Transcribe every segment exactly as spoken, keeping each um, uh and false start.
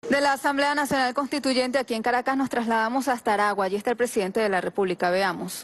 De la Asamblea Nacional Constituyente aquí en Caracas nos trasladamos hasta Aragua. Allí está el presidente de la República. Veamos.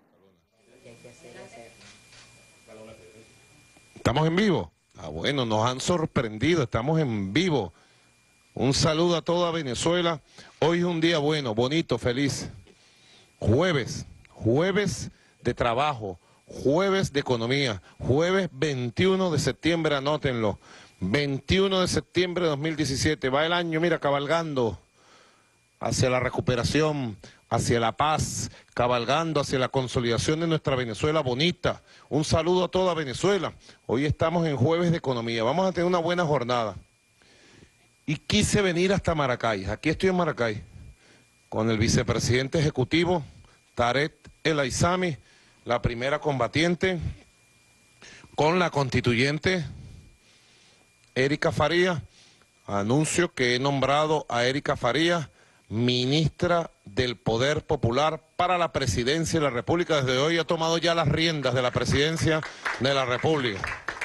¿Estamos en vivo? Ah, bueno, nos han sorprendido, estamos en vivo. Un saludo a toda Venezuela. Hoy es un día bueno, bonito, feliz. Jueves, jueves de trabajo, jueves de economía, jueves veintiuno de septiembre, anótenlo. veintiuno de septiembre de dos mil diecisiete, va el año, mira, cabalgando hacia la recuperación, hacia la paz, cabalgando hacia la consolidación de nuestra Venezuela bonita. Un saludo a toda Venezuela. Hoy estamos en jueves de economía, vamos a tener una buena jornada. Y quise venir hasta Maracay, aquí estoy en Maracay, con el vicepresidente ejecutivo, Tarek El Aizami, la primera combatiente, con la constituyente, Erika Farías. Anuncio que he nombrado a Erika Farías ministra del Poder Popular para la presidencia de la República. Desde hoy ha tomado ya las riendas de la presidencia de la República.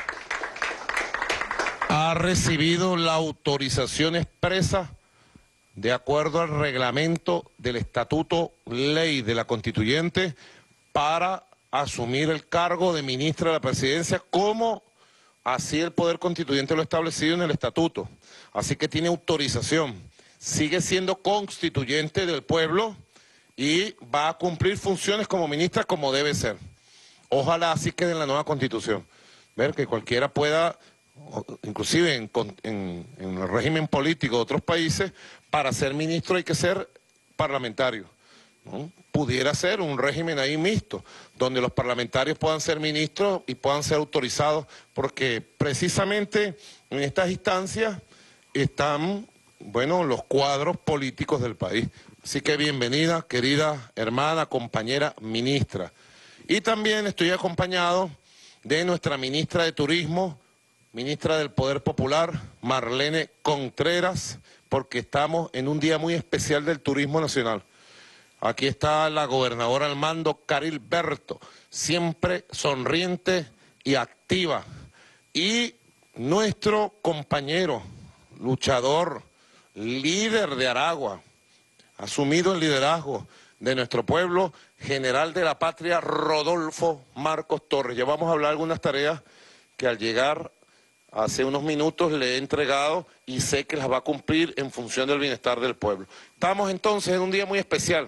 Ha recibido la autorización expresa de acuerdo al reglamento del Estatuto Ley de la Constituyente para asumir el cargo de ministra de la Presidencia, como así el Poder Constituyente lo ha establecido en el Estatuto. Así que tiene autorización. Sigue siendo constituyente del pueblo y va a cumplir funciones como ministra como debe ser. Ojalá así quede en la nueva Constitución. Ver que cualquiera pueda, inclusive en, en, en el régimen político de otros países, para ser ministro hay que ser parlamentario, ¿no? Pudiera ser un régimen ahí mixto, donde los parlamentarios puedan ser ministros y puedan ser autorizados, porque precisamente en estas instancias están, bueno, los cuadros políticos del país. Así que bienvenida, querida hermana, compañera ministra. Y también estoy acompañado de nuestra ministra de Turismo, ministra del Poder Popular, Marlene Contreras, porque estamos en un día muy especial del turismo nacional. Aquí está la gobernadora al mando, Caril Berto, siempre sonriente y activa. Y nuestro compañero, luchador, líder de Aragua, asumido el liderazgo de nuestro pueblo, general de la patria, Rodolfo Marcos Torres. Ya vamos a hablar de algunas tareas que al llegar hace unos minutos le he entregado y sé que las va a cumplir en función del bienestar del pueblo. Estamos entonces en un día muy especial.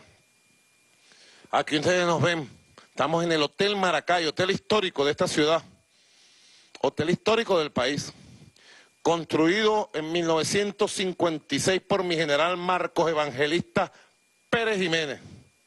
Aquí ustedes nos ven, estamos en el Hotel Maracay, hotel histórico de esta ciudad, hotel histórico del país, construido en mil novecientos cincuenta y seis por mi general Marcos Evangelista Pérez Jiménez,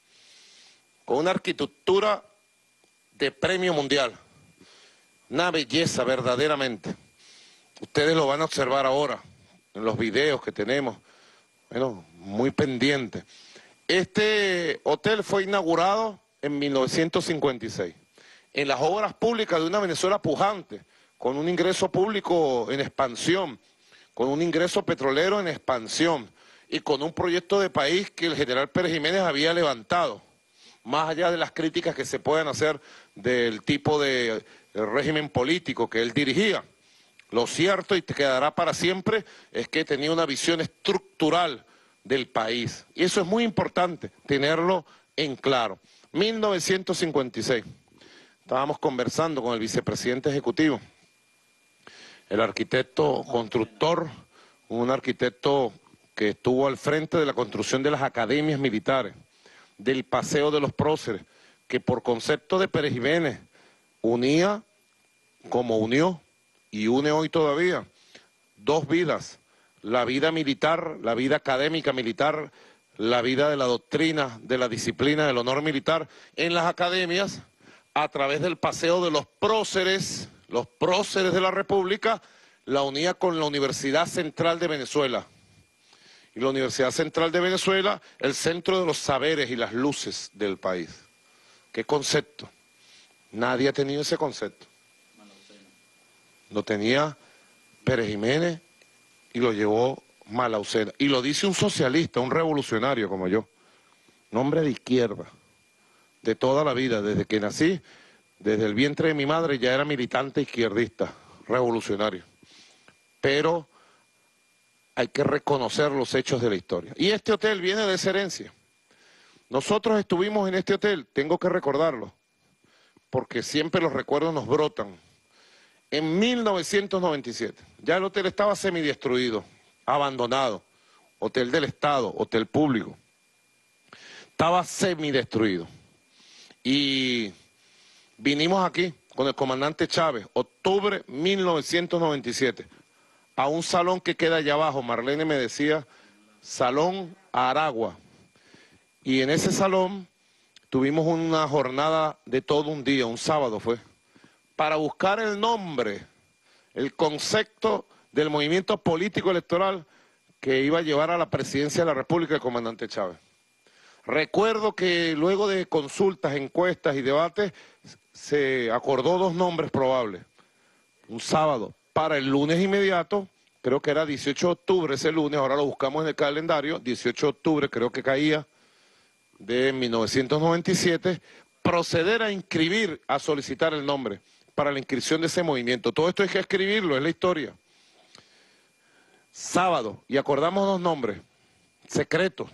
con una arquitectura de premio mundial, una belleza verdaderamente. Ustedes lo van a observar ahora en los videos que tenemos, bueno, muy pendientes. Este hotel fue inaugurado en mil novecientos cincuenta y seis, en las obras públicas de una Venezuela pujante, con un ingreso público en expansión, con un ingreso petrolero en expansión y con un proyecto de país que el general Pérez Jiménez había levantado, más allá de las críticas que se puedan hacer del tipo de régimen político que él dirigía. Lo cierto, y te quedará para siempre, es que tenía una visión estructural del país. Y eso es muy importante, tenerlo en claro. mil novecientos cincuenta y seis. Estábamos conversando con el vicepresidente ejecutivo, el arquitecto constructor, un arquitecto que estuvo al frente de la construcción de las academias militares, del Paseo de los Próceres, que por concepto de Pérez Jiménez unía, como unió, y une hoy todavía, dos vidas: la vida militar, la vida académica militar, la vida de la doctrina, de la disciplina, del honor militar, en las academias, a través del Paseo de los Próceres, los próceres de la República, la unía con la Universidad Central de Venezuela. Y la Universidad Central de Venezuela, el centro de los saberes y las luces del país. ¿Qué concepto? Nadie ha tenido ese concepto. Lo tenía Pérez Jiménez y lo llevó Malaucena. Y lo dice un socialista, un revolucionario como yo. Un hombre de izquierda, de toda la vida, desde que nací, desde el vientre de mi madre ya era militante izquierdista, revolucionario. Pero hay que reconocer los hechos de la historia. Y este hotel viene de esa herencia. Nosotros estuvimos en este hotel, tengo que recordarlo, porque siempre los recuerdos nos brotan. En mil novecientos noventa y siete, ya el hotel estaba semidestruido, abandonado, hotel del Estado, hotel público. Estaba semidestruido. Y vinimos aquí con el comandante Chávez, octubre de mil novecientos noventa y siete, a un salón que queda allá abajo. Marlene me decía, Salón Aragua. Y en ese salón tuvimos una jornada de todo un día, un sábado fue, para buscar el nombre, el concepto del movimiento político electoral que iba a llevar a la presidencia de la República el comandante Chávez. Recuerdo que luego de consultas, encuestas y debates, se acordó dos nombres probables. Un sábado para el lunes inmediato, creo que era dieciocho de octubre ese lunes, ahora lo buscamos en el calendario, dieciocho de octubre creo que caía, de mil novecientos noventa y siete, proceder a inscribir, a solicitar el nombre para la inscripción de ese movimiento. Todo esto hay que escribirlo, es la historia. Sábado, y acordamos dos nombres, secretos.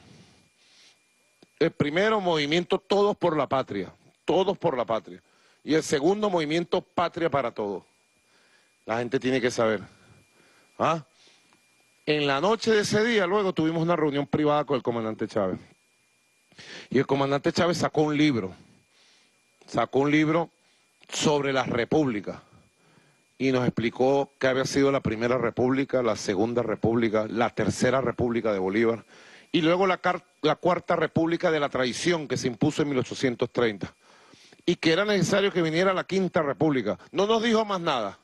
El primero, movimiento Todos por la Patria, Todos por la Patria. Y el segundo, movimiento Patria para Todos. La gente tiene que saber. ¿Ah? En la noche de ese día, luego tuvimos una reunión privada con el comandante Chávez. Y el comandante Chávez sacó un libro, sacó un libro sobre las repúblicas y nos explicó qué había sido la primera república, la segunda república, la tercera república de Bolívar y luego la, la cuarta república de la traición que se impuso en mil ochocientos treinta y que era necesario que viniera la quinta república. No nos dijo más nada.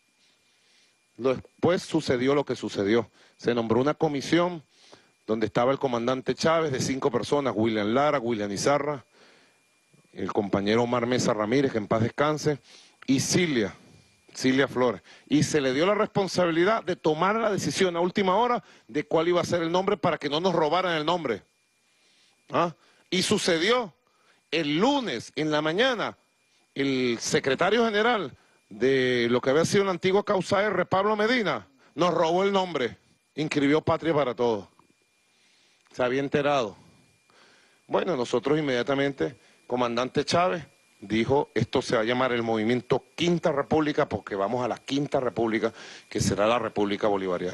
Después sucedió lo que sucedió. Se nombró una comisión donde estaba el comandante Chávez, de cinco personas, William Lara, William Izarra, el compañero Omar Mesa Ramírez, que en paz descanse, y Cilia, Cilia Flores. Y se le dio la responsabilidad de tomar la decisión a última hora de cuál iba a ser el nombre para que no nos robaran el nombre. ¿Ah? Y sucedió el lunes en la mañana, el secretario general de lo que había sido la antigua Causa R, Pablo Medina, nos robó el nombre, inscribió Patria para Todos. Se había enterado. Bueno, nosotros inmediatamente, comandante Chávez dijo, esto se va a llamar el movimiento Quinta República porque vamos a la Quinta República, que será la República Bolivariana.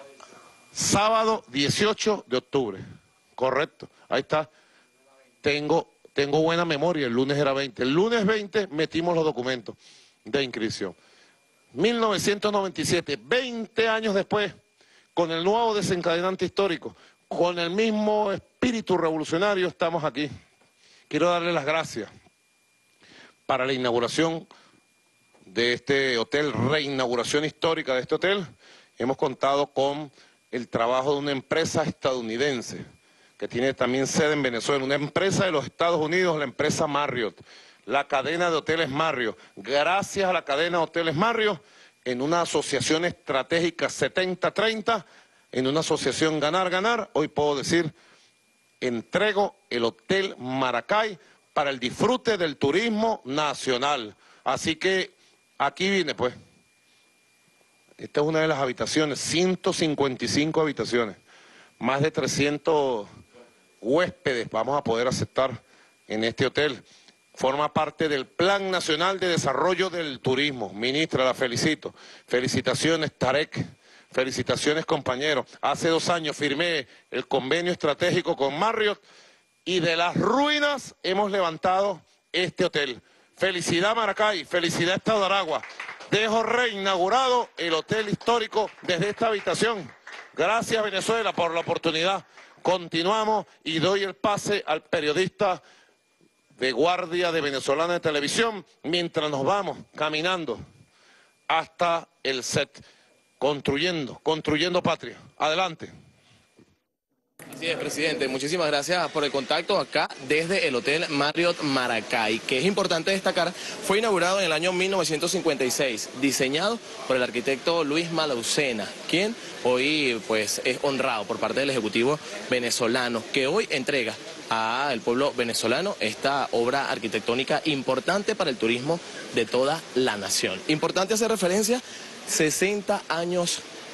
Sábado dieciocho de octubre, correcto, ahí está. Tengo, tengo buena memoria, el lunes era veinte. El lunes veinte metimos los documentos de inscripción. mil novecientos noventa y siete, veinte años después, con el nuevo desencadenante histórico, con el mismo espíritu revolucionario, estamos aquí. Quiero darle las gracias para la inauguración de este hotel, reinauguración histórica de este hotel. Hemos contado con el trabajo de una empresa estadounidense, que tiene también sede en Venezuela, una empresa de los Estados Unidos, la empresa Marriott, la cadena de hoteles Marriott. Gracias a la cadena de hoteles Marriott, en una asociación estratégica setenta treinta, en una asociación ganar-ganar, hoy puedo decir, entrego el Hotel Maracay para el disfrute del turismo nacional. Así que aquí vine pues. Esta es una de las habitaciones, ciento cincuenta y cinco habitaciones, más de trescientos huéspedes vamos a poder aceptar en este hotel. Forma parte del Plan Nacional de Desarrollo del Turismo. Ministra, la felicito. Felicitaciones, Tarek. Felicitaciones, compañeros. Hace dos años firmé el convenio estratégico con Marriott y de las ruinas hemos levantado este hotel. Felicidad Maracay, felicidad Estado de Aragua. Dejo reinaugurado el hotel histórico desde esta habitación. Gracias Venezuela por la oportunidad. Continuamos y doy el pase al periodista de guardia de Venezolana de Televisión mientras nos vamos caminando hasta el set. Construyendo, construyendo patria. Adelante. Así es, presidente. Muchísimas gracias por el contacto acá desde el Hotel Marriott Maracay, que es importante destacar, fue inaugurado en el año mil novecientos cincuenta y seis, diseñado por el arquitecto Luis Malaucena, quien hoy pues es honrado por parte del Ejecutivo venezolano, que hoy entrega al pueblo venezolano esta obra arquitectónica importante para el turismo de toda la nación. Importante hacer referencia, sesenta años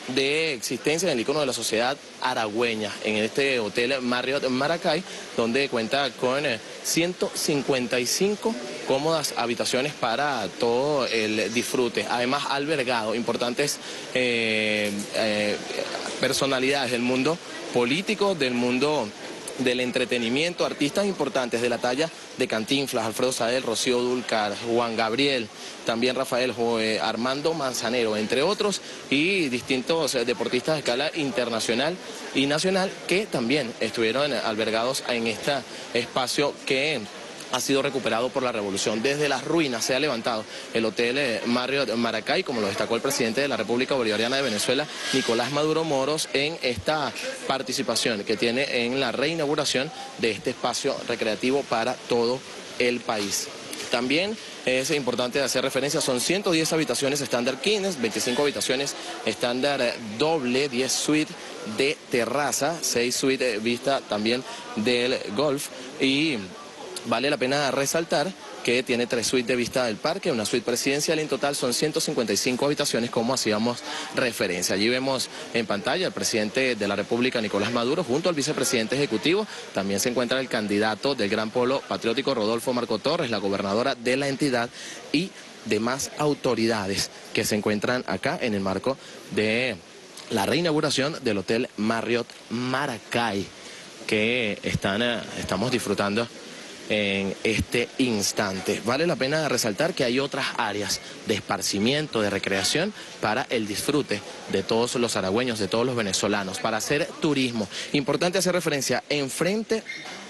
de existencia del icono de la sociedad aragüeña en este hotel Marriott Maracay, donde cuenta con ciento cincuenta y cinco cómodas habitaciones para todo el disfrute. Además, ha albergado importantes eh, eh, personalidades del mundo político, del mundo del entretenimiento, artistas importantes de la talla de Cantinflas, Alfredo Sadel, Rocío Dúrcal, Juan Gabriel, también Rafael, eh, Armando Manzanero, entre otros, y distintos eh, deportistas de escala internacional y nacional que también estuvieron albergados en este espacio que ha sido recuperado por la revolución. Desde las ruinas se ha levantado el hotel eh, Marriott Maracay, como lo destacó el presidente de la República Bolivariana de Venezuela, Nicolás Maduro Moros, en esta participación que tiene en la reinauguración de este espacio recreativo para todo el país. También es importante hacer referencia, son ciento diez habitaciones estándar Kings, veinticinco habitaciones estándar doble, diez suites de terraza, seis suites vista también del golf, y vale la pena resaltar que tiene tres suites de vista del parque, una suite presidencial. En total son ciento cincuenta y cinco habitaciones, como hacíamos referencia. Allí vemos en pantalla al presidente de la República, Nicolás Maduro, junto al vicepresidente ejecutivo. También se encuentra el candidato del Gran Polo Patriótico, Rodolfo Marco Torres, la gobernadora de la entidad y demás autoridades que se encuentran acá en el marco de la reinauguración del Hotel Marriott Maracay, que están, estamos disfrutando en este instante. Vale la pena resaltar que hay otras áreas de esparcimiento, de recreación para el disfrute de todos los aragüeños, de todos los venezolanos, para hacer turismo. Importante hacer referencia, enfrente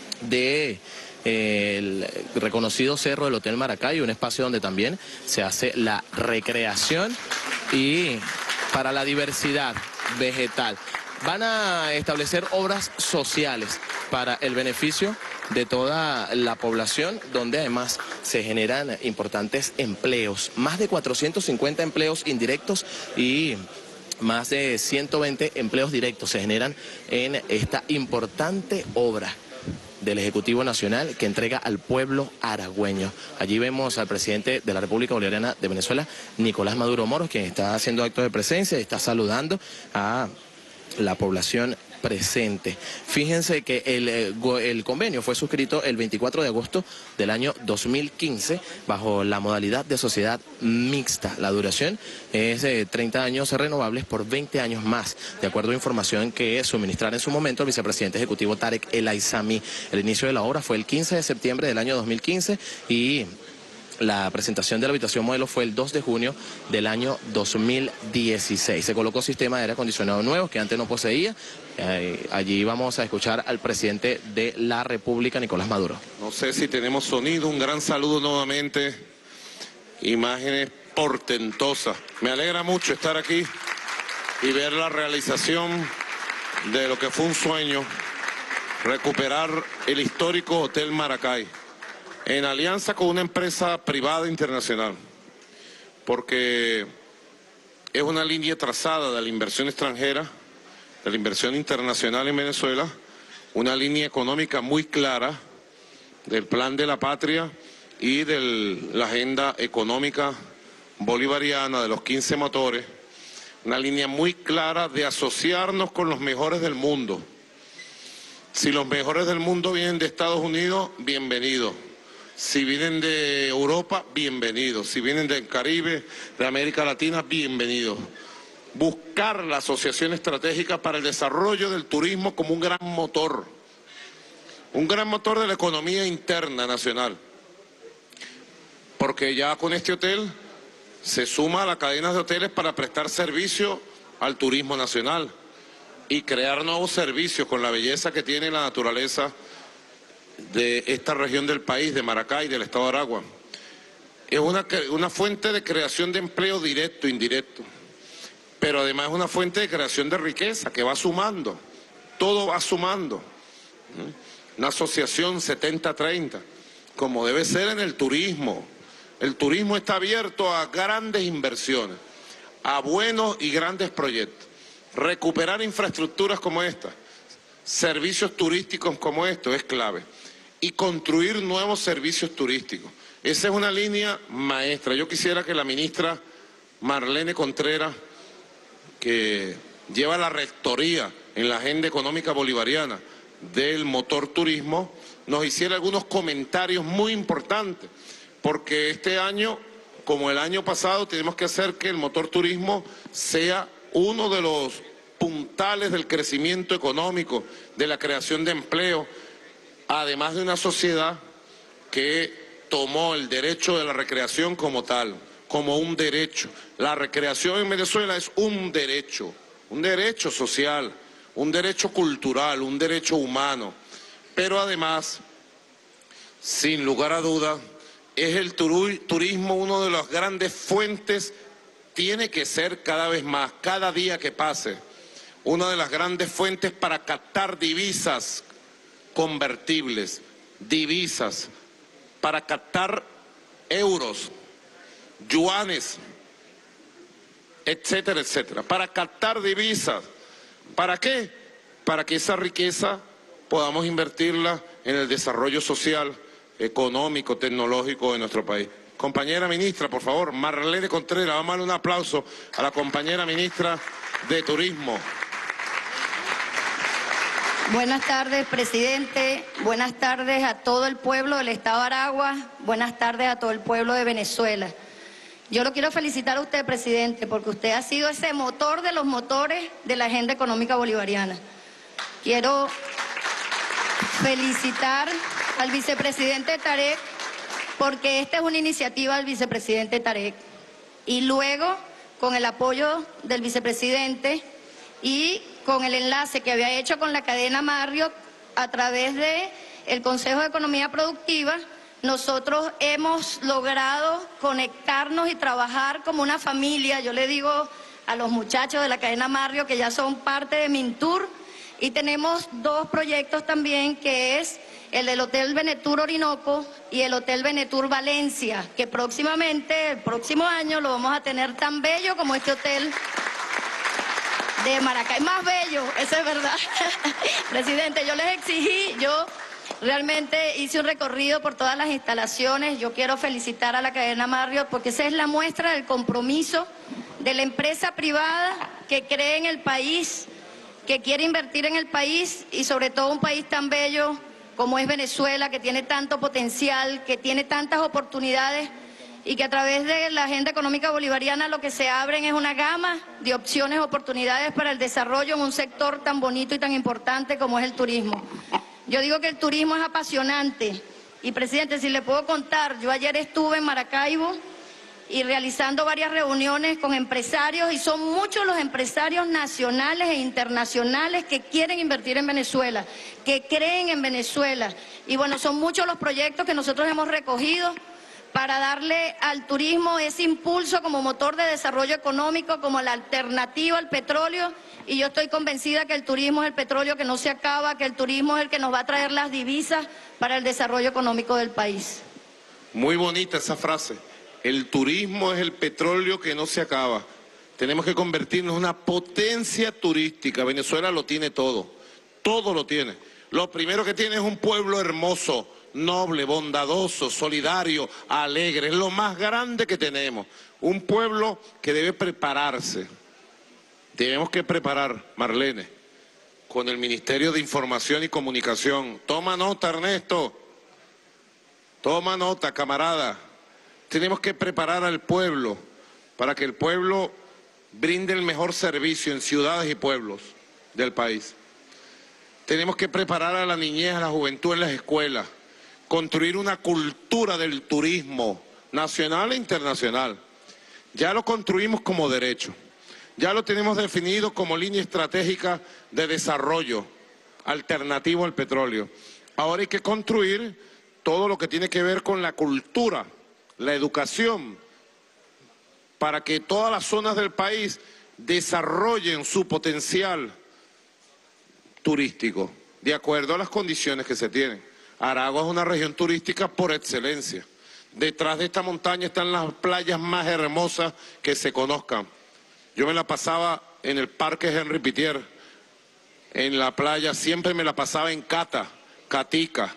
de eh, el reconocido cerro del Hotel Maracay, un espacio donde también se hace la recreación y para la diversidad vegetal. Van a establecer obras sociales para el beneficio de toda la población, donde además se generan importantes empleos, más de cuatrocientos cincuenta empleos indirectos y más de ciento veinte empleos directos se generan en esta importante obra del Ejecutivo Nacional que entrega al pueblo aragüeño. Allí vemos al presidente de la República Bolivariana de Venezuela, Nicolás Maduro Moros, quien está haciendo acto de presencia y está saludando a la población presente. Fíjense que el, el convenio fue suscrito el veinticuatro de agosto del año dos mil quince bajo la modalidad de sociedad mixta. La duración es de treinta años renovables por veinte años más, de acuerdo a información que suministrara en su momento el vicepresidente ejecutivo Tarek El Aizami. El inicio de la obra fue el quince de septiembre del año dos mil quince y la presentación de la habitación modelo fue el dos de junio del año dos mil dieciséis. Se colocó sistema de aire acondicionado nuevo que antes no poseía. Eh, allí vamos a escuchar al presidente de la República, Nicolás Maduro. No sé si tenemos sonido, un gran saludo nuevamente. Imágenes portentosas. Me alegra mucho estar aquí y ver la realización de lo que fue un sueño, recuperar el histórico Hotel Maracay, en alianza con una empresa privada internacional, porque es una línea trazada de la inversión extranjera, de la inversión internacional en Venezuela, una línea económica muy clara del Plan de la Patria y de la agenda económica bolivariana de los quince motores, una línea muy clara de asociarnos con los mejores del mundo. Si los mejores del mundo vienen de Estados Unidos, bienvenidos. Si vienen de Europa, bienvenidos. Si vienen del Caribe, de América Latina, bienvenidos. Buscar la asociación estratégica para el desarrollo del turismo como un gran motor, un gran motor de la economía interna nacional. Porque ya con este hotel se suma a las cadenas de hoteles para prestar servicio al turismo nacional y crear nuevos servicios con la belleza que tiene la naturaleza de esta región del país, de Maracay, del estado de Aragua. Es una, una fuente de creación de empleo directo, indirecto, pero además es una fuente de creación de riqueza que va sumando, todo va sumando. Una asociación setenta treinta, como debe ser en el turismo. El turismo está abierto a grandes inversiones, a buenos y grandes proyectos. Recuperar infraestructuras como esta, servicios turísticos como estos es clave. Y construir nuevos servicios turísticos. Esa es una línea maestra. Yo quisiera que la ministra Marlene Contreras que lleva la rectoría en la agenda económica bolivariana del motor turismo, nos hiciera algunos comentarios muy importantes, porque este año, como el año pasado, tenemos que hacer que el motor turismo sea uno de los puntales del crecimiento económico, de la creación de empleo, además de una sociedad que tomó el derecho de la recreación como tal, como un derecho. La recreación en Venezuela es un derecho, un derecho social, un derecho cultural, un derecho humano, pero además, sin lugar a dudas, es el turismo una de las grandes fuentes, tiene que ser cada vez más, cada día que pase, una de las grandes fuentes para captar divisas convertibles, divisas, para captar euros, yuanes, etcétera, etcétera, para captar divisas. ¿Para qué? Para que esa riqueza podamos invertirla en el desarrollo social, económico, tecnológico de nuestro país. Compañera ministra, por favor, Marlene Contreras, vamos a darle un aplauso a la compañera ministra de Turismo. Buenas tardes, presidente. Buenas tardes a todo el pueblo del Estado de Aragua. Buenas tardes a todo el pueblo de Venezuela. Yo lo quiero felicitar a usted, presidente, porque usted ha sido ese motor de los motores de la agenda económica bolivariana. Quiero felicitar al vicepresidente Tarek, porque esta es una iniciativa del vicepresidente Tarek. Y luego, con el apoyo del vicepresidente y con el enlace que había hecho con la cadena Marriott a través del Consejo de Economía Productiva, nosotros hemos logrado conectarnos y trabajar como una familia. Yo le digo a los muchachos de la cadena Marriott que ya son parte de Mintur, y tenemos dos proyectos también, que es el del Hotel Venetur Orinoco y el Hotel Venetur Valencia, que próximamente, el próximo año, lo vamos a tener tan bello como este hotel de Maracay. Más bello, eso es verdad. Presidente, yo les exigí, yo realmente hice un recorrido por todas las instalaciones. Yo quiero felicitar a la cadena Marriott porque esa es la muestra del compromiso de la empresa privada que cree en el país, que quiere invertir en el país, y sobre todo un país tan bello como es Venezuela, que tiene tanto potencial, que tiene tantas oportunidades, y que a través de la agenda económica bolivariana lo que se abren es una gama de opciones, oportunidades para el desarrollo en un sector tan bonito y tan importante como es el turismo. Yo digo que el turismo es apasionante, y presidente, si le puedo contar, yo ayer estuve en Maracaibo y realizando varias reuniones con empresarios, y son muchos los empresarios nacionales e internacionales que quieren invertir en Venezuela, que creen en Venezuela, y bueno, son muchos los proyectos que nosotros hemos recogido para darle al turismo ese impulso como motor de desarrollo económico, como la alternativa al petróleo, y yo estoy convencida que el turismo es el petróleo que no se acaba, que el turismo es el que nos va a traer las divisas para el desarrollo económico del país. Muy bonita esa frase. El turismo es el petróleo que no se acaba. Tenemos que convertirnos en una potencia turística. Venezuela lo tiene todo, todo lo tiene. Lo primero que tiene es un pueblo hermoso, noble, bondadoso, solidario, alegre. Es lo más grande que tenemos. Un pueblo que debe prepararse. Tenemos que preparar, Marlene, con el Ministerio de Información y Comunicación. Toma nota, Ernesto. Toma nota, camarada. Tenemos que preparar al pueblo para que el pueblo brinde el mejor servicio en ciudades y pueblos del país. Tenemos que preparar a la niñez, a la juventud en las escuelas, construir una cultura del turismo nacional e internacional. Ya lo construimos como derecho, ya lo tenemos definido como línea estratégica de desarrollo alternativo al petróleo. Ahora hay que construir todo lo que tiene que ver con la cultura, la educación, para que todas las zonas del país desarrollen su potencial turístico, de acuerdo a las condiciones que se tienen. Aragua es una región turística por excelencia. Detrás de esta montaña están las playas más hermosas que se conozcan. Yo me la pasaba en el Parque Henry Pittier, en la playa, siempre me la pasaba en Cata, Catica,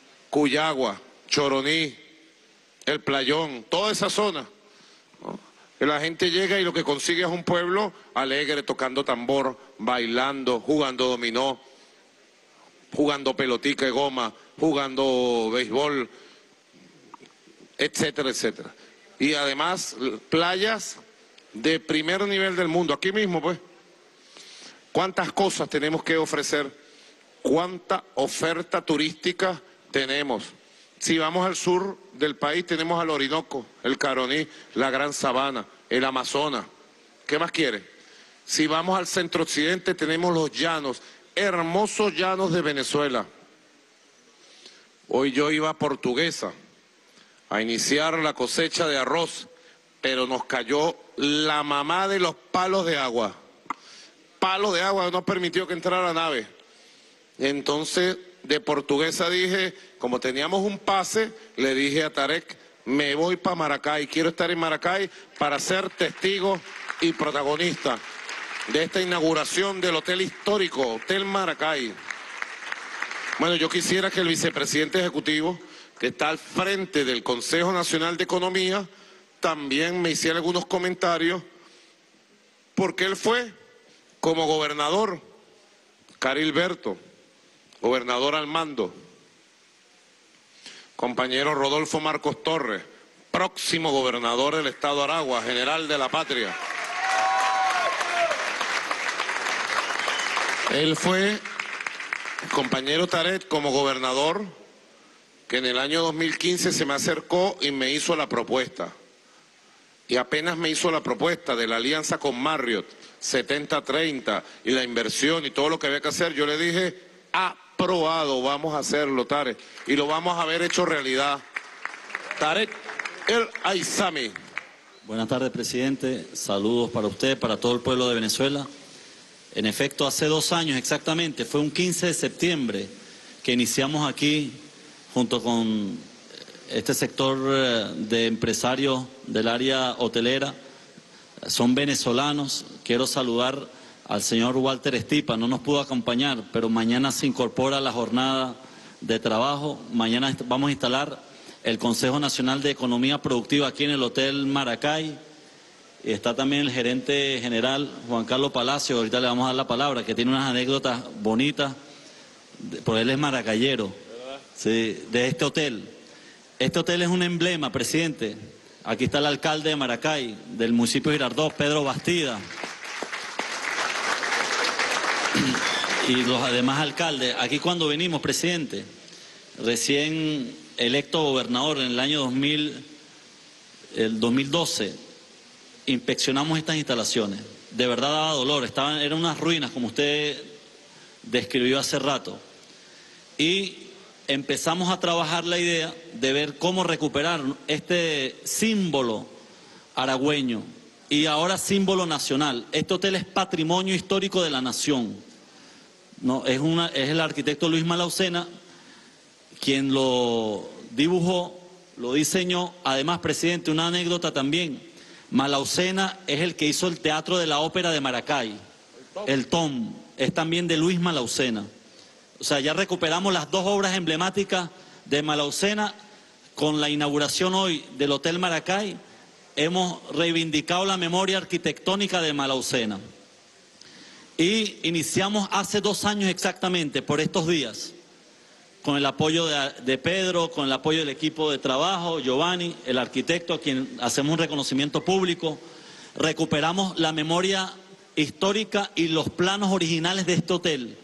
Cuyagua, Choroní, El Playón, toda esa zona, ¿no? La gente llega y lo que consigue es un pueblo alegre, tocando tambor, bailando, jugando dominó, jugando pelotica de goma, jugando béisbol, etcétera, etcétera. Y además, playas de primer nivel del mundo, aquí mismo pues. ¿Cuántas cosas tenemos que ofrecer? ¿Cuánta oferta turística tenemos? Si vamos al sur del país tenemos al Orinoco, el Caroní, la Gran Sabana, el Amazonas. ¿Qué más quiere? Si vamos al centro occidente tenemos los llanos, hermosos llanos de Venezuela. Hoy yo iba a Portuguesa a iniciar la cosecha de arroz, pero nos cayó la mamá de los palos de agua. Palos de agua no permitió que entrara la nave. Entonces, de Portuguesa dije, como teníamos un pase, le dije a Tarek, me voy para Maracay, quiero estar en Maracay para ser testigo y protagonista de esta inauguración del hotel histórico, Hotel Maracay. Bueno, yo quisiera que el vicepresidente ejecutivo, que está al frente del Consejo Nacional de Economía, también me hiciera algunos comentarios, porque él fue como gobernador, Carilberto, gobernador al mando, compañero Rodolfo Marcos Torres, próximo gobernador del estado de Aragua, general de la patria. Él fue compañero Tarek como gobernador, que en el año dos mil quince se me acercó y me hizo la propuesta. Y apenas me hizo la propuesta de la alianza con Marriott, setenta treinta, y la inversión y todo lo que había que hacer, yo le dije, aprobado, vamos a hacerlo, Tarek, y lo vamos a ver hecho realidad. Tarek El Aizami. Buenas tardes, presidente. Saludos para usted, para todo el pueblo de Venezuela. En efecto, hace dos años exactamente, fue un quince de septiembre que iniciamos aquí, junto con este sector de empresarios del área hotelera, son venezolanos. Quiero saludar al señor Walter Estipa, no nos pudo acompañar, pero mañana se incorpora a la jornada de trabajo. Mañana vamos a instalar el Consejo Nacional de Economía Productiva aquí en el Hotel Maracay. Está también el gerente general, Juan Carlos Palacio, ahorita le vamos a dar la palabra, que tiene unas anécdotas bonitas, porque él es maracayero, sí, de este hotel. Este hotel es un emblema, presidente. Aquí está el alcalde de Maracay, del municipio de Girardot, Pedro Bastida. Y los demás alcaldes. Aquí cuando venimos, presidente, recién electo gobernador en el año dos mil, el dos mil doce, inspeccionamos estas instalaciones. De verdad daba dolor, estaban, eran unas ruinas, como usted describió hace rato. Y empezamos a trabajar la idea de ver cómo recuperar este símbolo aragüeño y ahora símbolo nacional. Este hotel es patrimonio histórico de la nación. No, es, una, es el arquitecto Luis Malaucena quien lo dibujó, lo diseñó. Además, presidente, una anécdota también. Malaucena es el que hizo el Teatro de la Ópera de Maracay. El Tom es también de Luis Malaucena. O sea, ya recuperamos las dos obras emblemáticas de Malaucena. Con la inauguración hoy del Hotel Maracay, hemos reivindicado la memoria arquitectónica de Malaucena. Y iniciamos hace dos años exactamente, por estos días, con el apoyo de, de Pedro, con el apoyo del equipo de trabajo, Giovanni, el arquitecto, a quien hacemos un reconocimiento público, recuperamos la memoria histórica y los planos originales de este hotel.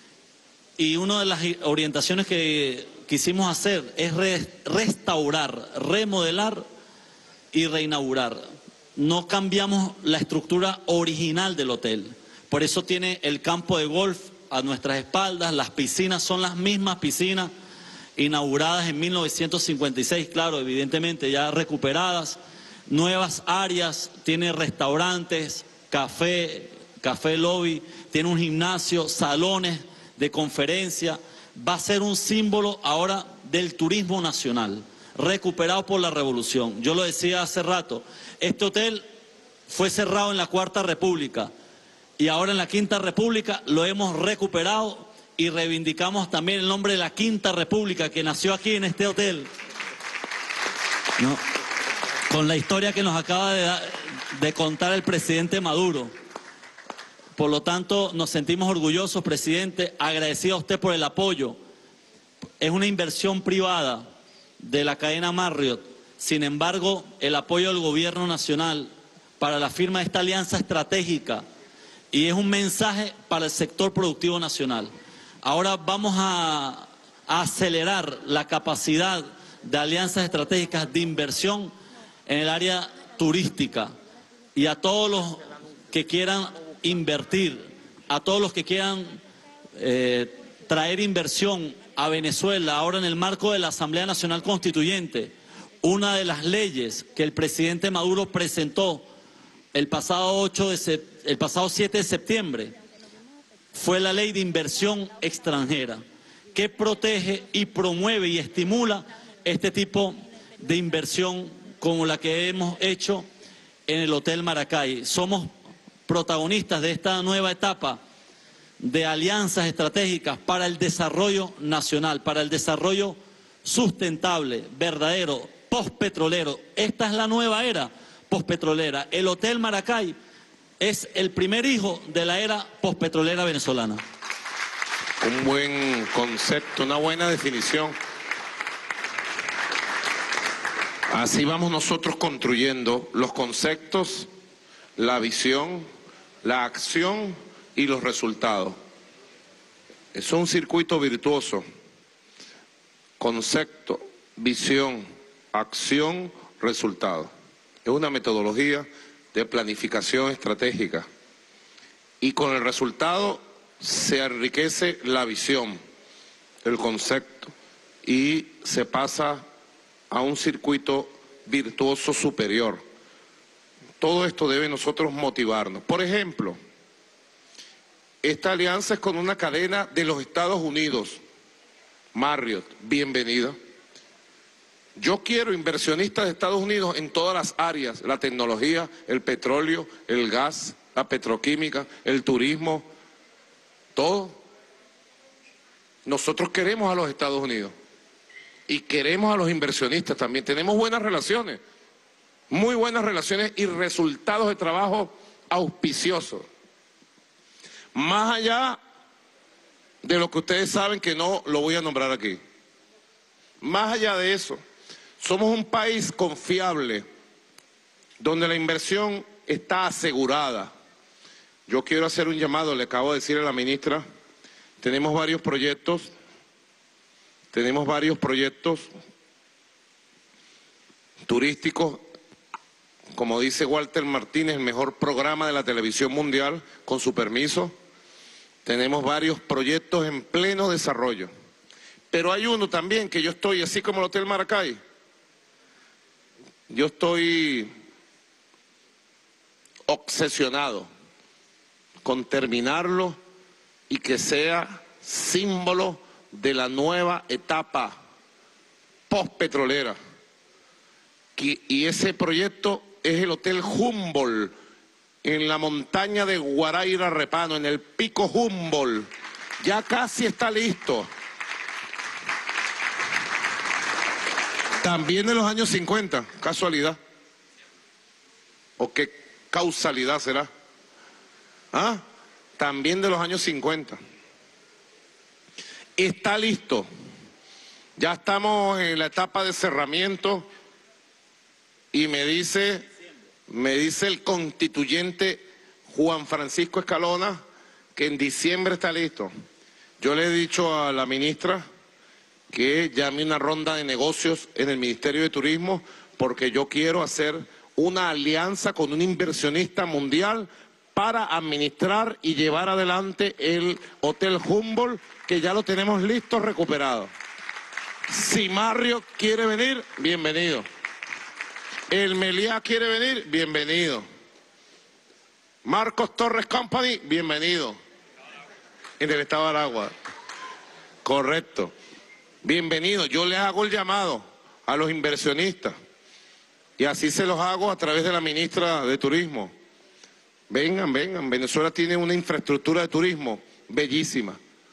Y una de las orientaciones que quisimos hacer es re restaurar, remodelar y reinaugurar. No cambiamos la estructura original del hotel. Por eso tiene el campo de golf a nuestras espaldas, las piscinas son las mismas piscinas inauguradas en mil novecientos cincuenta y seis, claro, evidentemente ya recuperadas, nuevas áreas, tiene restaurantes, café, café lobby, tiene un gimnasio, salones de conferencia. Va a ser un símbolo ahora del turismo nacional, recuperado por la revolución. Yo lo decía hace rato, este hotel fue cerrado en la Cuarta República y ahora en la Quinta República lo hemos recuperado y reivindicamos también el nombre de la Quinta República que nació aquí en este hotel. ¿No? Con la historia que nos acaba de dar, de contar el presidente Maduro. Por lo tanto, nos sentimos orgullosos, presidente, agradecido a usted por el apoyo. Es una inversión privada de la cadena Marriott. Sin embargo, el apoyo del gobierno nacional para la firma de esta alianza estratégica, y es un mensaje para el sector productivo nacional. Ahora vamos a, a acelerar la capacidad de alianzas estratégicas de inversión en el área turística, y a todos los que quieran invertir, a todos los que quieran eh, traer inversión a Venezuela, ahora en el marco de la Asamblea Nacional Constituyente, una de las leyes que el presidente Maduro presentó el pasado, ocho de, el pasado siete de septiembre fue la Ley de Inversión Extranjera, que protege y promueve y estimula este tipo de inversión como la que hemos hecho en el Hotel Maracay. Somos protagonistas de esta nueva etapa de alianzas estratégicas para el desarrollo nacional, para el desarrollo sustentable, verdadero, postpetrolero. Esta es la nueva era postpetrolera. El Hotel Maracay es el primer hijo de la era postpetrolera venezolana. Un buen concepto, una buena definición. Así vamos nosotros construyendo los conceptos, la visión, la acción y los resultados. Es un circuito virtuoso. Concepto, visión, acción, resultado. Es una metodología de planificación estratégica. Y con el resultado se enriquece la visión, el concepto, y se pasa a un circuito virtuoso superior. Todo esto debe nosotros motivarnos. Por ejemplo, esta alianza es con una cadena de los Estados Unidos, Marriott, bienvenida. Yo quiero inversionistas de Estados Unidos en todas las áreas, la tecnología, el petróleo, el gas, la petroquímica, el turismo, todo. Nosotros queremos a los Estados Unidos y queremos a los inversionistas también. Tenemos buenas relaciones, muy buenas relaciones y resultados de trabajo auspiciosos. Más allá de lo que ustedes saben, que no lo voy a nombrar aquí. Más allá de eso, somos un país confiable, donde la inversión está asegurada. Yo quiero hacer un llamado, le acabo de decir a la ministra, tenemos varios proyectos, tenemos varios proyectos turísticos, como dice Walter Martínez, el mejor programa de la televisión mundial, con su permiso. Tenemos varios proyectos en pleno desarrollo. Pero hay uno también que yo estoy, así como el Hotel Maracay, yo estoy obsesionado con terminarlo y que sea símbolo de la nueva etapa postpetrolera. Y ese proyecto es el Hotel Humboldt, en la montaña de Guaraíra Repano, en el pico Humboldt. Ya casi está listo. También de los años cincuenta, casualidad. ¿O qué causalidad será? ¿Ah? También de los años cincuenta. Está listo. Ya estamos en la etapa de cerramiento y me dice, me dice el constituyente Juan Francisco Escalona que en diciembre está listo. Yo le he dicho a la ministra que llame una ronda de negocios en el Ministerio de Turismo, porque yo quiero hacer una alianza con un inversionista mundial para administrar y llevar adelante el Hotel Humboldt, que ya lo tenemos listo, recuperado. Si Marriott quiere venir, bienvenido. El Meliá quiere venir, bienvenido. Marcos Torres Company, bienvenido. En el estado de Aragua. Correcto. Bienvenido. Yo les hago el llamado a los inversionistas y así se los hago a través de la ministra de Turismo. Vengan, vengan. Venezuela tiene una infraestructura de turismo bellísima.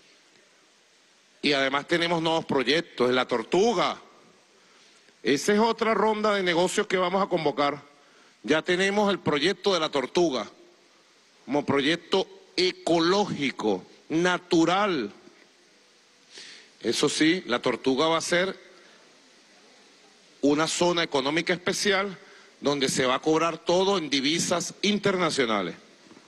Y además tenemos nuevos proyectos, en La Tortuga. Esa es otra ronda de negocios que vamos a convocar. Ya tenemos el proyecto de la Tortuga como proyecto ecológico, natural. Eso sí, la Tortuga va a ser una zona económica especial donde se va a cobrar todo en divisas internacionales.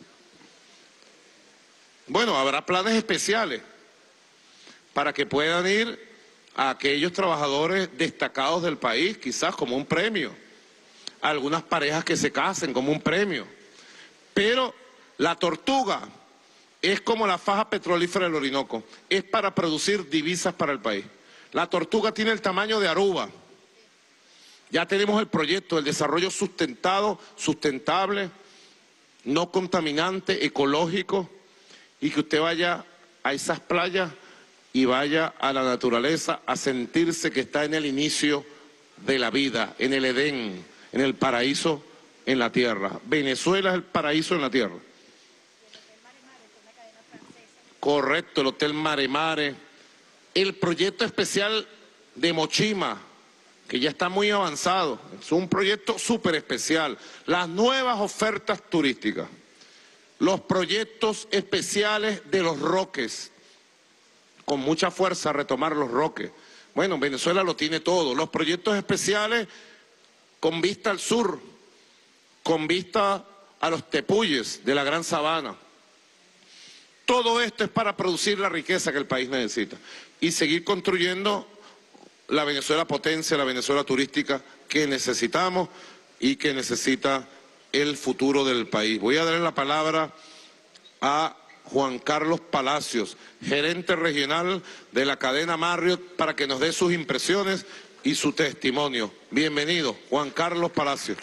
Bueno, habrá planes especiales para que puedan ir a aquellos trabajadores destacados del país, quizás como un premio, a algunas parejas que se casen como un premio. Pero la Tortuga es como la faja petrolífera del Orinoco, es para producir divisas para el país. La Tortuga tiene el tamaño de Aruba. Ya tenemos el proyecto del desarrollo sustentado, sustentable, no contaminante, ecológico, y que usted vaya a esas playas y vaya a la naturaleza a sentirse que está en el inicio de la vida, en el Edén, en el paraíso en la tierra. Venezuela es el paraíso en la tierra. Correcto, el Hotel Mare Mare, el proyecto especial de Mochima, que ya está muy avanzado, es un proyecto súper especial, las nuevas ofertas turísticas, los proyectos especiales de los Roques, con mucha fuerza retomar los Roques. Bueno, Venezuela lo tiene todo, los proyectos especiales con vista al sur, con vista a los tepuyes de la Gran Sabana. Todo esto es para producir la riqueza que el país necesita y seguir construyendo la Venezuela potencia, la Venezuela turística que necesitamos y que necesita el futuro del país. Voy a darle la palabra a Juan Carlos Palacios, gerente regional de la cadena Marriott, para que nos dé sus impresiones y su testimonio. Bienvenido, Juan Carlos Palacios.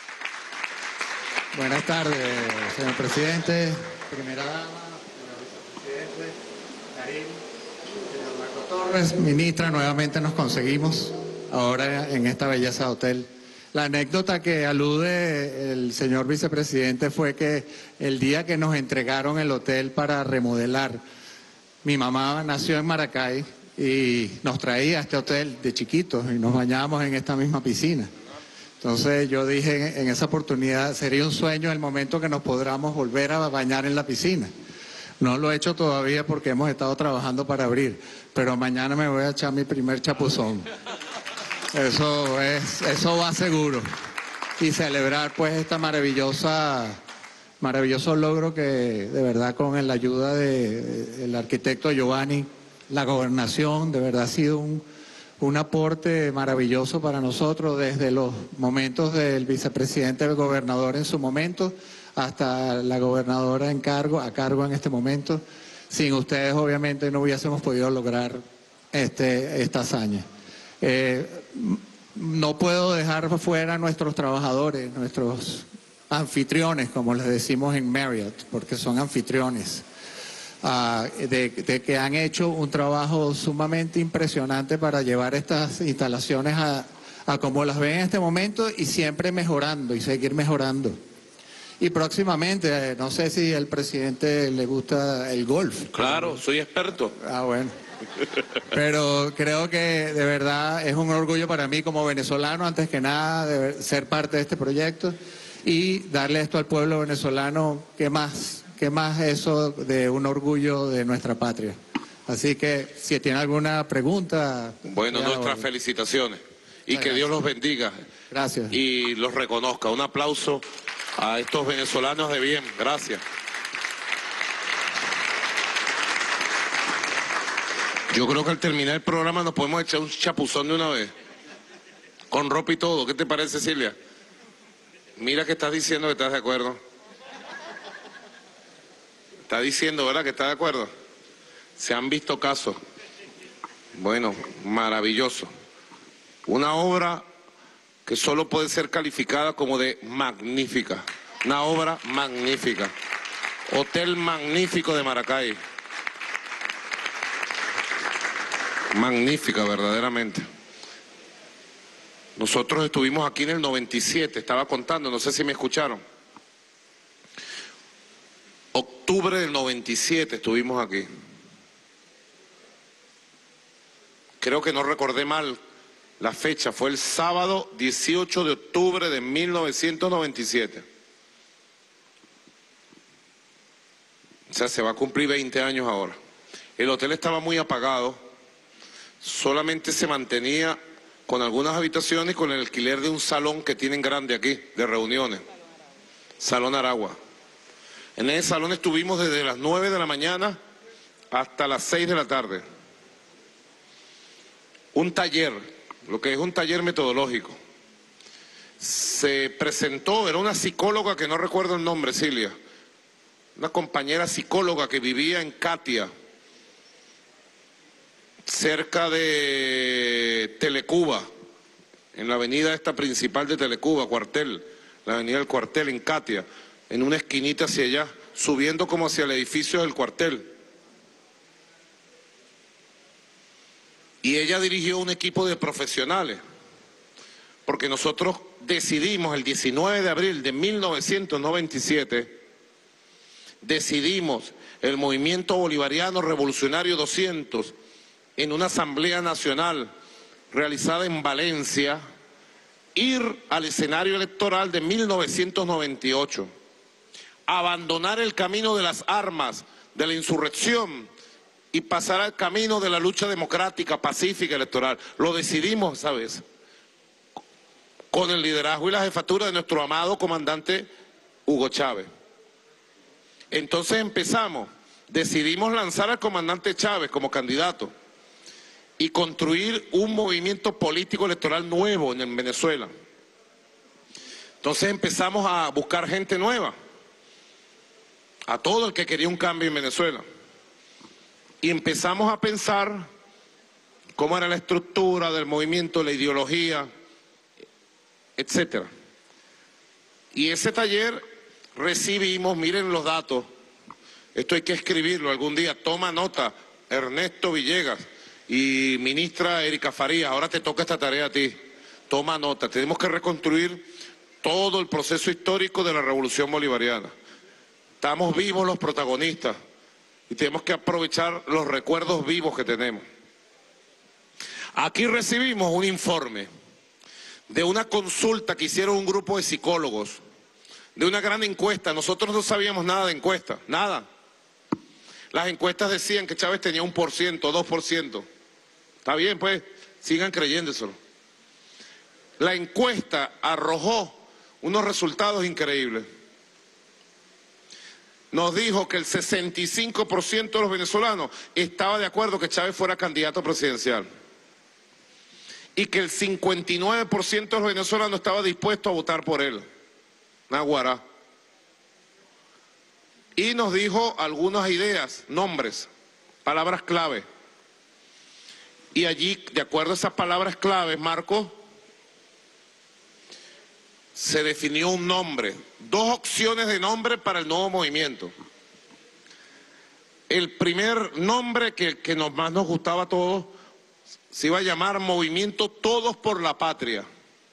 Buenas tardes, señor presidente, primera dama, señor vicepresidente, Karim, señor Marco Torres, ministra, nuevamente nos conseguimos ahora en esta belleza hotel. La anécdota que alude el señor vicepresidente fue que el día que nos entregaron el hotel para remodelar, mi mamá nació en Maracay y nos traía a este hotel de chiquitos y nos bañábamos en esta misma piscina. Entonces yo dije en esa oportunidad, sería un sueño el momento que nos podamos volver a bañar en la piscina. No lo he hecho todavía porque hemos estado trabajando para abrir, pero mañana me voy a echar mi primer chapuzón. Eso es, eso va seguro. Y celebrar pues esta maravillosa, maravilloso logro que de verdad con la ayuda del arquitecto Giovanni, la gobernación, de verdad ha sido un, un aporte maravilloso para nosotros desde los momentos del vicepresidente del gobernador en su momento hasta la gobernadora en cargo, a cargo en este momento. Sin ustedes obviamente no hubiésemos podido lograr este, esta hazaña. Eh, no puedo dejar fuera a nuestros trabajadores, nuestros anfitriones, como les decimos en Marriott, porque son anfitriones, uh, de, de que han hecho un trabajo sumamente impresionante para llevar estas instalaciones a, a como las ven en este momento y siempre mejorando y seguir mejorando. Y próximamente, eh, no sé si al presidente le gusta el golf. Claro, soy experto. Ah, bueno. Pero creo que de verdad es un orgullo para mí como venezolano, antes que nada, de ser parte de este proyecto y darle esto al pueblo venezolano, ¿qué más? ¿Qué más eso de un orgullo de nuestra patria? Así que si tiene alguna pregunta... Bueno, nuestras felicitaciones y que Dios los bendiga. Gracias. Y los reconozca. Un aplauso a estos venezolanos de bien. Gracias. Yo creo que al terminar el programa nos podemos echar un chapuzón de una vez. Con ropa y todo. ¿Qué te parece, Silvia? Mira que estás diciendo que estás de acuerdo. Está diciendo, ¿verdad? Que está de acuerdo. Se han visto casos. Bueno, maravilloso. Una obra que solo puede ser calificada como de magnífica. Una obra magnífica. Hotel magnífico de Maracay. Magnífica, verdaderamente. Nosotros estuvimos aquí en el noventa y siete, estaba contando, no sé si me escucharon. Octubre del noventa y siete estuvimos aquí. Creo que no recordé mal La fecha fue el sábado dieciocho de octubre de mil novecientos noventa y siete. O sea, se va a cumplir veinte años ahora. El hotel estaba muy apagado, solamente se mantenía con algunas habitaciones, con el alquiler de un salón que tienen grande aquí, de reuniones. Salón Aragua. En ese salón estuvimos desde las nueve de la mañana hasta las seis de la tarde. Un taller, lo que es un taller metodológico. Se presentó, era una psicóloga que no recuerdo el nombre, Silvia, una compañera psicóloga que vivía en Katia, cerca de Telecuba, en la avenida esta principal de Telecuba, Cuartel, la avenida del Cuartel en Katia, en una esquinita hacia allá, subiendo como hacia el edificio del cuartel. Y ella dirigió un equipo de profesionales, porque nosotros decidimos el diecinueve de abril de mil novecientos noventa y siete, decidimos el Movimiento Bolivariano Revolucionario doscientos en una asamblea nacional realizada en Valencia, ir al escenario electoral de mil novecientos noventa y ocho, abandonar el camino de las armas, de la insurrección, y pasar al camino de la lucha democrática, pacífica, electoral. Lo decidimos, ¿sabes?, con el liderazgo y la jefatura de nuestro amado comandante Hugo Chávez. Entonces empezamos, decidimos lanzar al comandante Chávez como candidato y construir un movimiento político electoral nuevo en Venezuela. Entonces empezamos a buscar gente nueva, a todo el que quería un cambio en Venezuela. Y empezamos a pensar cómo era la estructura del movimiento, la ideología, etcétera. Y ese taller recibimos, miren los datos, esto hay que escribirlo algún día, toma nota, Ernesto Villegas y ministra Erika Farías, ahora te toca esta tarea a ti, toma nota, tenemos que reconstruir todo el proceso histórico de la Revolución Bolivariana. Estamos vivos los protagonistas y tenemos que aprovechar los recuerdos vivos que tenemos. Aquí recibimos un informe de una consulta que hicieron un grupo de psicólogos, de una gran encuesta. Nosotros no sabíamos nada de encuesta, nada. Las encuestas decían que Chávez tenía un por ciento, dos por ciento. Está bien, pues, sigan creyéndoselo. La encuesta arrojó unos resultados increíbles. Nos dijo que el sesenta y cinco por ciento de los venezolanos estaba de acuerdo que Chávez fuera candidato presidencial. Y que el cincuenta y nueve por ciento de los venezolanos estaba dispuesto a votar por él. Naguará. Y nos dijo algunas ideas, nombres, palabras clave. Y allí, de acuerdo a esas palabras claves, Marco, se definió un nombre, dos opciones de nombre para el nuevo movimiento. El primer nombre que, que nos, más nos gustaba a todos se iba a llamar Movimiento Todos por la Patria.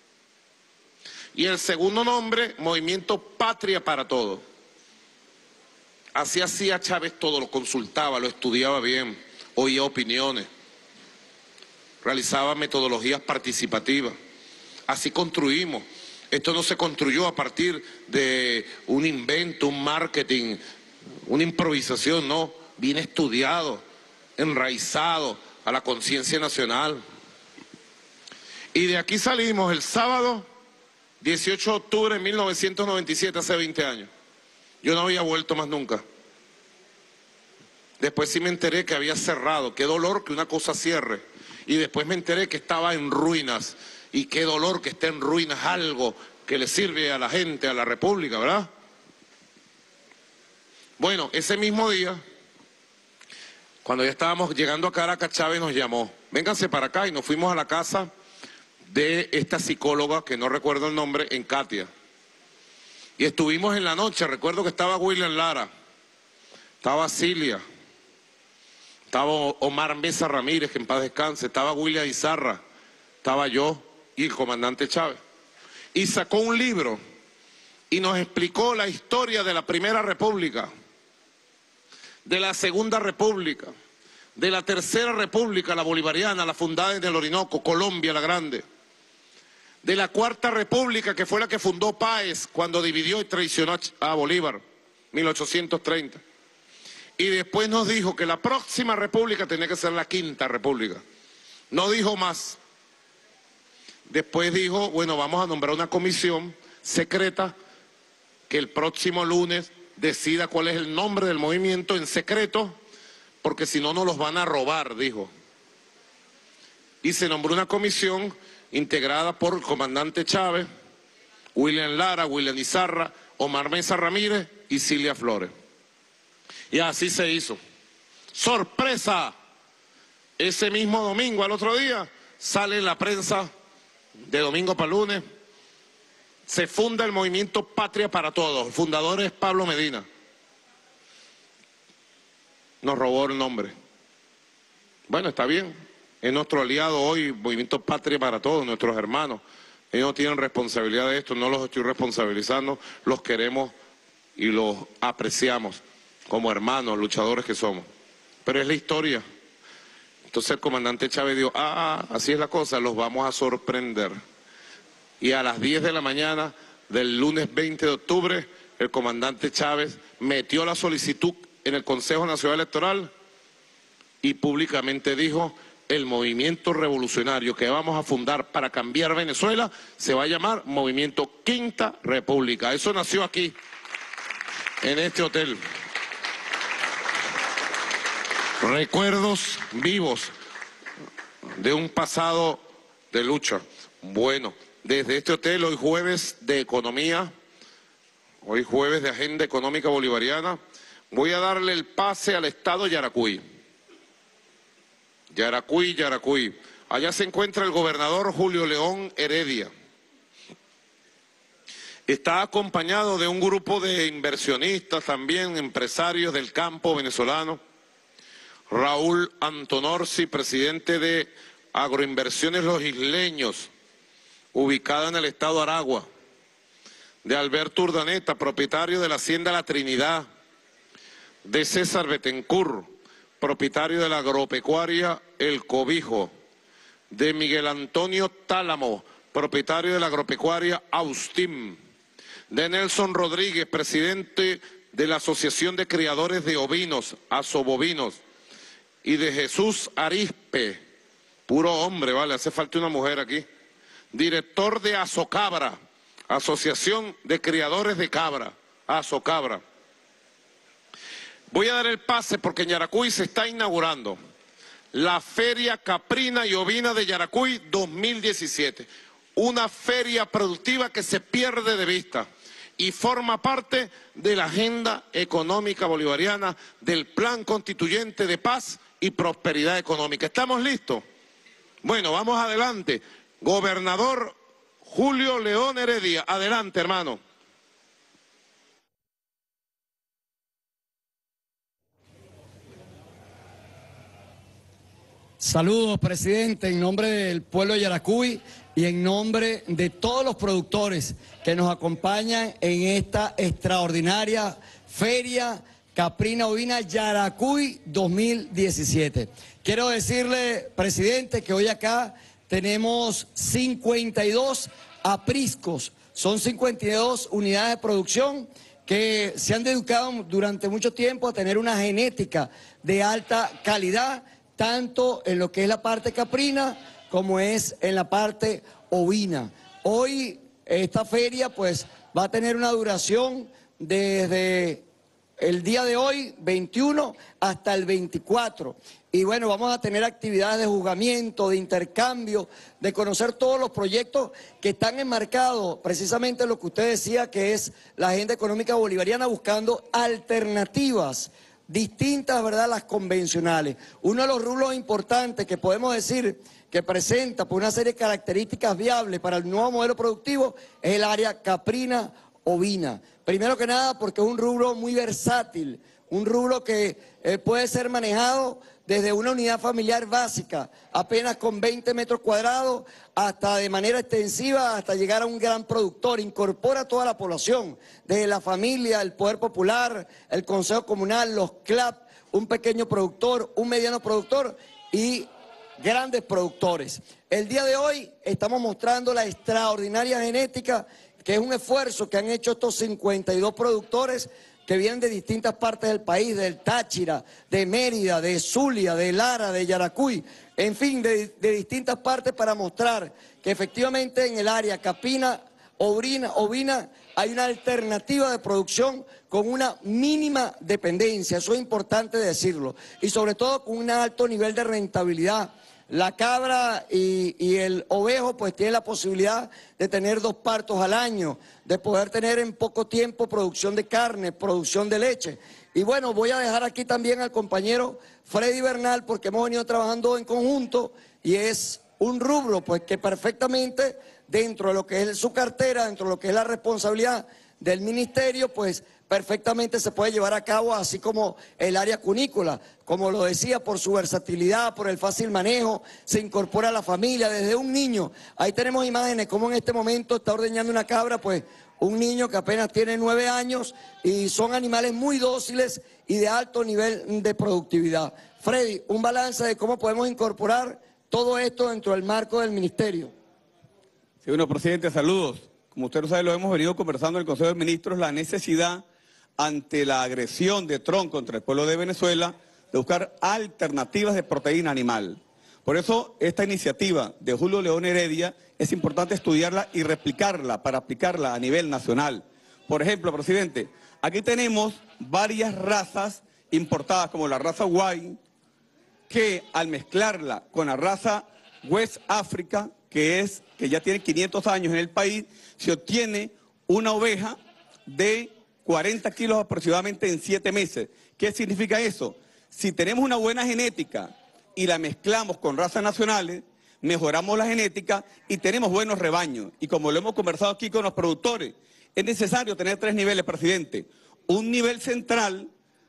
Y el segundo nombre, Movimiento Patria para Todos. Así hacía Chávez todo, lo consultaba, lo estudiaba bien, oía opiniones, realizaba metodologías participativas. Así construimos. Esto no se construyó a partir de un invento, un marketing, una improvisación, no. Bien estudiado, enraizado a la conciencia nacional. Y de aquí salimos el sábado dieciocho de octubre de mil novecientos noventa y siete, hace veinte años. Yo no había vuelto más nunca. Después sí me enteré que había cerrado. Qué dolor que una cosa cierre. Y después me enteré que estaba en ruinas. Y qué dolor que esté en ruinas algo que le sirve a la gente, a la República, ¿verdad? Bueno, ese mismo día, cuando ya estábamos llegando a Caracas, Chávez nos llamó. Vénganse para acá, y nos fuimos a la casa de esta psicóloga, que no recuerdo el nombre, en Katia. Y estuvimos en la noche, recuerdo que estaba William Lara, estaba Cilia, estaba Omar Mesa Ramírez, que en paz descanse, estaba William Izarra, estaba yo y el comandante Chávez. Y sacó un libro y nos explicó la historia de la Primera República, de la Segunda República, de la Tercera República, la bolivariana, la fundada en el Orinoco, Colombia la Grande, de la Cuarta República, que fue la que fundó Páez cuando dividió y traicionó a Bolívar, mil ochocientos treinta. Y después nos dijo que la próxima república tenía que ser la Quinta República. No dijo más. Después dijo, bueno, vamos a nombrar una comisión secreta que el próximo lunes decida cuál es el nombre del movimiento en secreto, porque si no nos los van a robar, dijo. Y se nombró una comisión integrada por el comandante Chávez, William Lara, William Izarra, Omar Mesa Ramírez y Cilia Flores. Y así se hizo. ¡Sorpresa! Ese mismo domingo, al otro día, sale en la prensa de domingo para lunes, se funda el movimiento Patria para Todos. El fundador es Pablo Medina. Nos robó el nombre. Bueno, está bien. Es nuestro aliado hoy, Movimiento Patria para Todos, nuestros hermanos. Ellos no tienen responsabilidad de esto, no los estoy responsabilizando, los queremos y los apreciamos como hermanos, luchadores que somos. Pero es la historia. Entonces el comandante Chávez dijo, ah, así es la cosa, los vamos a sorprender. Y a las diez de la mañana del lunes veinte de octubre, el comandante Chávez metió la solicitud en el Consejo Nacional Electoral y públicamente dijo, el movimiento revolucionario que vamos a fundar para cambiar Venezuela se va a llamar Movimiento Quinta República. Eso nació aquí, en este hotel. Recuerdos vivos de un pasado de lucha. Bueno, desde este hotel, hoy jueves de economía, hoy jueves de agenda económica bolivariana, voy a darle el pase al estado Yaracuy. Yaracuy, Yaracuy. Allá se encuentra el gobernador Julio León Heredia. Está acompañado de un grupo de inversionistas, también empresarios del campo venezolano. Raúl Antonorsi, presidente de Agroinversiones Los Isleños, ubicada en el estado Aragua. De Alberto Urdaneta, propietario de la Hacienda La Trinidad. De César Betancourt, propietario de la agropecuaria El Cobijo. De Miguel Antonio Tálamo, propietario de la agropecuaria Austin. De Nelson Rodríguez, presidente de la Asociación de Criadores de Ovinos, Asobovinos. Y de Jesús Arispe, puro hombre, vale, hace falta una mujer aquí. Director de Azocabra, Asociación de Criadores de Cabra, Azocabra. Voy a dar el pase porque en Yaracuy se está inaugurando la Feria Caprina y Ovina de Yaracuy dos mil diecisiete. Una feria productiva que se pierde de vista y forma parte de la agenda económica bolivariana del Plan Constituyente de Paz y Prosperidad Económica. ¿Estamos listos? Bueno, vamos adelante. Gobernador Julio León Heredia, adelante, hermano. Saludos, presidente, en nombre del pueblo de Yaracuy y en nombre de todos los productores que nos acompañan en esta extraordinaria feria Caprina Ovina Yaracuy dos mil diecisiete. Quiero decirle, presidente, que hoy acá tenemos cincuenta y dos apriscos, son cincuenta y dos unidades de producción que se han dedicado durante mucho tiempo a tener una genética de alta calidad, tanto en lo que es la parte caprina como es en la parte ovina. Hoy esta feria pues va a tener una duración desde el día de hoy, veintiuno, hasta el veinticuatro. Y bueno, vamos a tener actividades de juzgamiento, de intercambio, de conocer todos los proyectos que están enmarcados, precisamente lo que usted decía, que es la agenda económica bolivariana, buscando alternativas distintas, ¿verdad?, a las convencionales. Uno de los rubros importantes que podemos decir que presenta por una serie de características viables para el nuevo modelo productivo es el área caprina ovina. Primero que nada porque es un rubro muy versátil, un rubro que eh, puede ser manejado desde una unidad familiar básica, apenas con veinte metros cuadrados, hasta de manera extensiva, hasta llegar a un gran productor. Incorpora a toda la población, desde la familia, el Poder Popular, el Consejo Comunal, los C L A P, un pequeño productor, un mediano productor y grandes productores. El día de hoy estamos mostrando la extraordinaria genética, que es un esfuerzo que han hecho estos cincuenta y dos productores que vienen de distintas partes del país, del Táchira, de Mérida, de Zulia, de Lara, de Yaracuy, en fin, de, de distintas partes para mostrar que efectivamente en el área capina, ovina, ovina, hay una alternativa de producción con una mínima dependencia, eso es importante decirlo, y sobre todo con un alto nivel de rentabilidad. La cabra y, y el ovejo pues tienen la posibilidad de tener dos partos al año, de poder tener en poco tiempo producción de carne, producción de leche. Y bueno, voy a dejar aquí también al compañero Freddy Bernal porque hemos venido trabajando en conjunto y es un rubro pues que perfectamente dentro de lo que es su cartera, dentro de lo que es la responsabilidad del ministerio, pues perfectamente se puede llevar a cabo, así como el área cunícola, como lo decía, por su versatilidad, por el fácil manejo, se incorpora a la familia desde un niño. Ahí tenemos imágenes como en este momento está ordeñando una cabra, pues un niño que apenas tiene nueve años y son animales muy dóciles y de alto nivel de productividad. Freddy, un balance de cómo podemos incorporar todo esto dentro del marco del ministerio. Sí, bueno, presidente, saludos. Como usted lo sabe, lo hemos venido conversando en el Consejo de Ministros, la necesidad ante la agresión de Trump contra el pueblo de Venezuela de buscar alternativas de proteína animal. Por eso esta iniciativa de Julio León Heredia es importante estudiarla y replicarla para aplicarla a nivel nacional. Por ejemplo, presidente, aquí tenemos varias razas importadas como la raza Guay, que al mezclarla con la raza West Africa, que es que ya tiene quinientos años en el país, se obtiene una oveja de cuarenta kilos aproximadamente en siete meses. ¿Qué significa eso? Si tenemos una buena genética y la mezclamos con razas nacionales, mejoramos la genética y tenemos buenos rebaños. Y como lo hemos conversado aquí con los productores, es necesario tener tres niveles, presidente. Un nivel central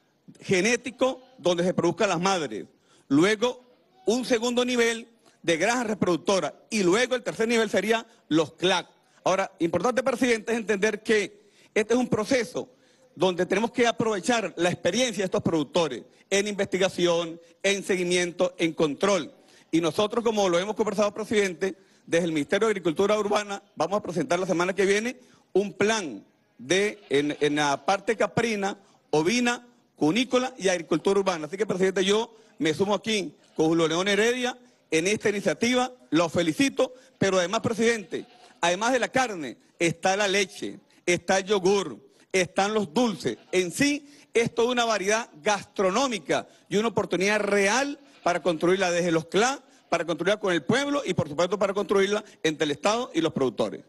genético donde se produzcan las madres. Luego, un segundo nivel de granjas reproductoras. Y luego el tercer nivel sería los C L A C. Ahora, importante, presidente, es entender que este es un proceso donde tenemos que aprovechar la experiencia de estos productores en investigación, en seguimiento, en control. Y nosotros, como lo hemos conversado, presidente, desde el Ministerio de Agricultura Urbana, vamos a presentar la semana que viene un plan de en, en la parte caprina, ovina, cunícola y agricultura urbana. Así que, presidente, yo me sumo aquí con Julio León Heredia en esta iniciativa, lo felicito, pero además, presidente, además de la carne, está la leche, está el yogur, están los dulces. En sí, es toda una variedad gastronómica y una oportunidad real para construirla desde los C L A, para construirla con el pueblo y, por supuesto, para construirla entre el Estado y los productores.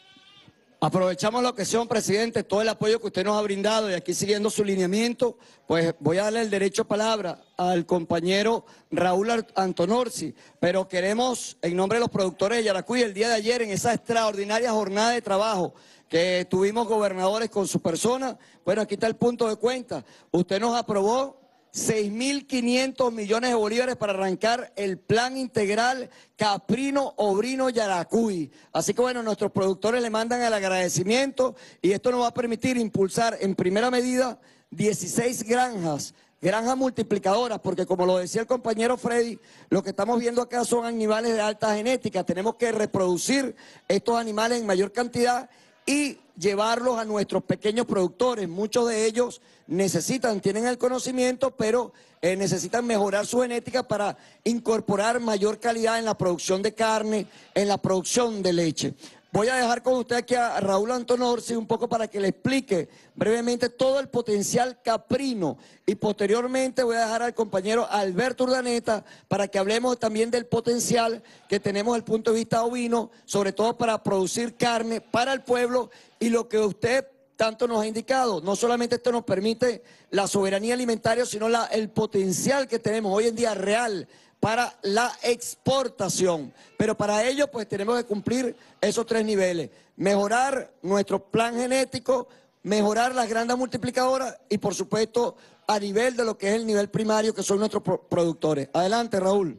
Aprovechamos la ocasión, presidente, todo el apoyo que usted nos ha brindado y aquí siguiendo su lineamiento, pues voy a darle el derecho a palabra al compañero Raúl Antonorsi, pero queremos, en nombre de los productores de Yaracuy, el día de ayer en esa extraordinaria jornada de trabajo que tuvimos gobernadores con su persona, bueno, aquí está el punto de cuenta, usted nos aprobó seis mil quinientos millones de bolívares para arrancar el plan integral Caprino Obrino Yaracuy. Así que bueno, nuestros productores le mandan el agradecimiento y esto nos va a permitir impulsar en primera medida dieciséis granjas, granjas multiplicadoras, porque como lo decía el compañero Freddy, lo que estamos viendo acá son animales de alta genética, tenemos que reproducir estos animales en mayor cantidad y llevarlos a nuestros pequeños productores. Muchos de ellos necesitan, tienen el conocimiento, pero eh, necesitan mejorar su genética para incorporar mayor calidad en la producción de carne, en la producción de leche. Voy a dejar con usted aquí a Raúl Antonorsi un poco para que le explique brevemente todo el potencial caprino y posteriormente voy a dejar al compañero Alberto Urdaneta para que hablemos también del potencial que tenemos desde el punto de vista ovino, sobre todo para producir carne para el pueblo y lo que usted tanto nos ha indicado. No solamente esto nos permite la soberanía alimentaria, sino la, el potencial que tenemos hoy en día real para la exportación. Pero para ello pues tenemos que cumplir esos tres niveles. Mejorar nuestro plan genético, mejorar las grandes multiplicadoras y por supuesto a nivel de lo que es el nivel primario que son nuestros pro productores. Adelante, Raúl.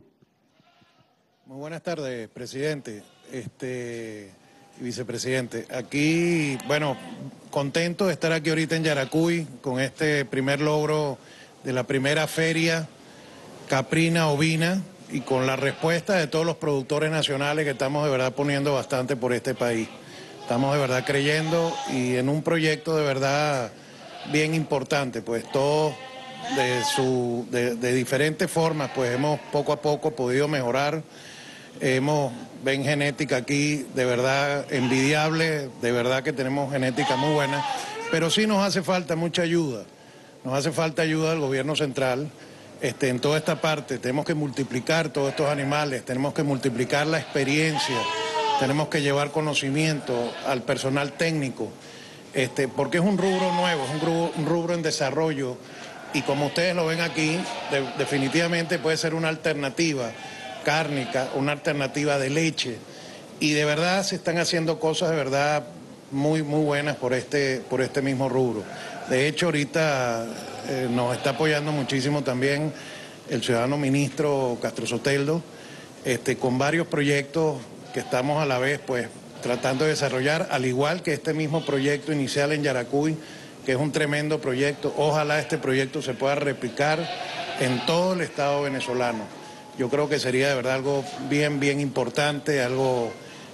Muy buenas tardes, presidente este, y vicepresidente. Aquí, bueno, contento de estar aquí ahorita en Yaracuy con este primer logro de la primera feria caprina ovina y con la respuesta de todos los productores nacionales que estamos de verdad poniendo bastante por este país. Estamos de verdad creyendo y en un proyecto de verdad bien importante, pues todos de, su, de, de diferentes formas, pues hemos poco a poco podido mejorar. Hemos, ven genética aquí de verdad envidiable, de verdad que tenemos genética muy buena, pero sí nos hace falta mucha ayuda, nos hace falta ayuda del gobierno central. Este, en toda esta parte tenemos que multiplicar todos estos animales, tenemos que multiplicar la experiencia, tenemos que llevar conocimiento al personal técnico, este, porque es un rubro nuevo, es un rubro, un rubro en desarrollo y como ustedes lo ven aquí, de, definitivamente puede ser una alternativa cárnica, una alternativa de leche y de verdad se están haciendo cosas de verdad muy, muy buenas por este, por este mismo rubro. De hecho, ahorita eh, nos está apoyando muchísimo también el ciudadano ministro Castro Soteldo, este, con varios proyectos que estamos a la vez pues tratando de desarrollar, al igual que este mismo proyecto inicial en Yaracuy, que es un tremendo proyecto. Ojalá este proyecto se pueda replicar en todo el Estado venezolano. Yo creo que sería de verdad algo bien, bien importante, algo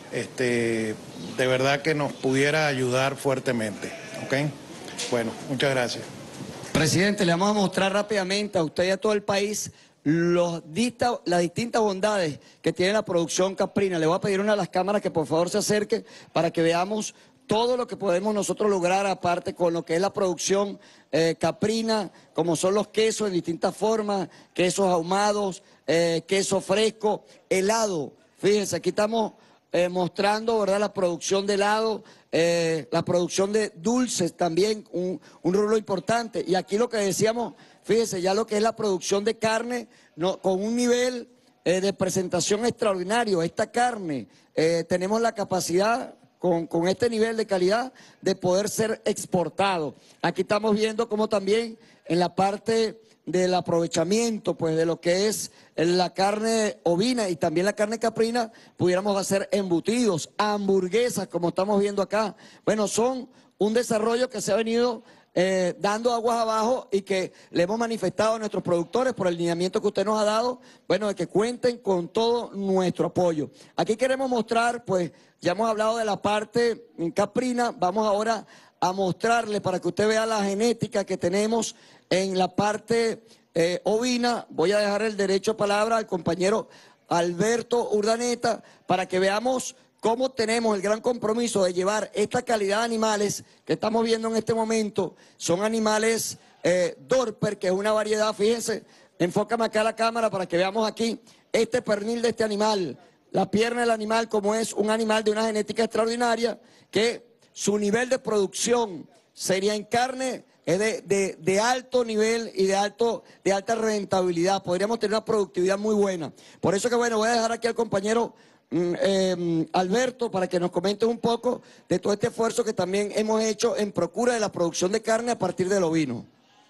este, de verdad que nos pudiera ayudar fuertemente. ¿Ok? Bueno, muchas gracias. Presidente, le vamos a mostrar rápidamente a usted y a todo el país los dista, las distintas bondades que tiene la producción caprina. Le voy a pedir a una de las cámaras que por favor se acerque para que veamos todo lo que podemos nosotros lograr aparte con lo que es la producción eh, caprina, como son los quesos en distintas formas, quesos ahumados, eh, queso fresco, helado. Fíjense, aquí estamos eh, mostrando, ¿verdad?, la producción de helado, eh, la producción de dulces también, un, un rubro importante. Y aquí lo que decíamos, fíjense, ya lo que es la producción de carne, no, con un nivel eh, de presentación extraordinario. Esta carne, eh, tenemos la capacidad... Con, con este nivel de calidad de poder ser exportado. Aquí estamos viendo cómo también en la parte del aprovechamiento pues de lo que es la carne ovina y también la carne caprina, pudiéramos hacer embutidos, hamburguesas como estamos viendo acá. Bueno, son un desarrollo que se ha venido eh, dando aguas abajo y que le hemos manifestado a nuestros productores por el lineamiento que usted nos ha dado, bueno, de que cuenten con todo nuestro apoyo. Aquí queremos mostrar pues... Ya hemos hablado de la parte caprina, vamos ahora a mostrarle para que usted vea la genética que tenemos en la parte eh, ovina. Voy a dejar el derecho a palabra al compañero Alberto Urdaneta para que veamos cómo tenemos el gran compromiso de llevar esta calidad de animales que estamos viendo en este momento. Son animales eh, Dorper, que es una variedad, fíjense, enfócame acá a la cámara para que veamos aquí este pernil de este animal. La pierna del animal, como es un animal de una genética extraordinaria, que su nivel de producción sería en carne es de, de, de alto nivel y de, alto, de alta rentabilidad. Podríamos tener una productividad muy buena. Por eso que, bueno, voy a dejar aquí al compañero mm, eh, Alberto para que nos comente un poco de todo este esfuerzo que también hemos hecho en procura de la producción de carne a partir del ovino.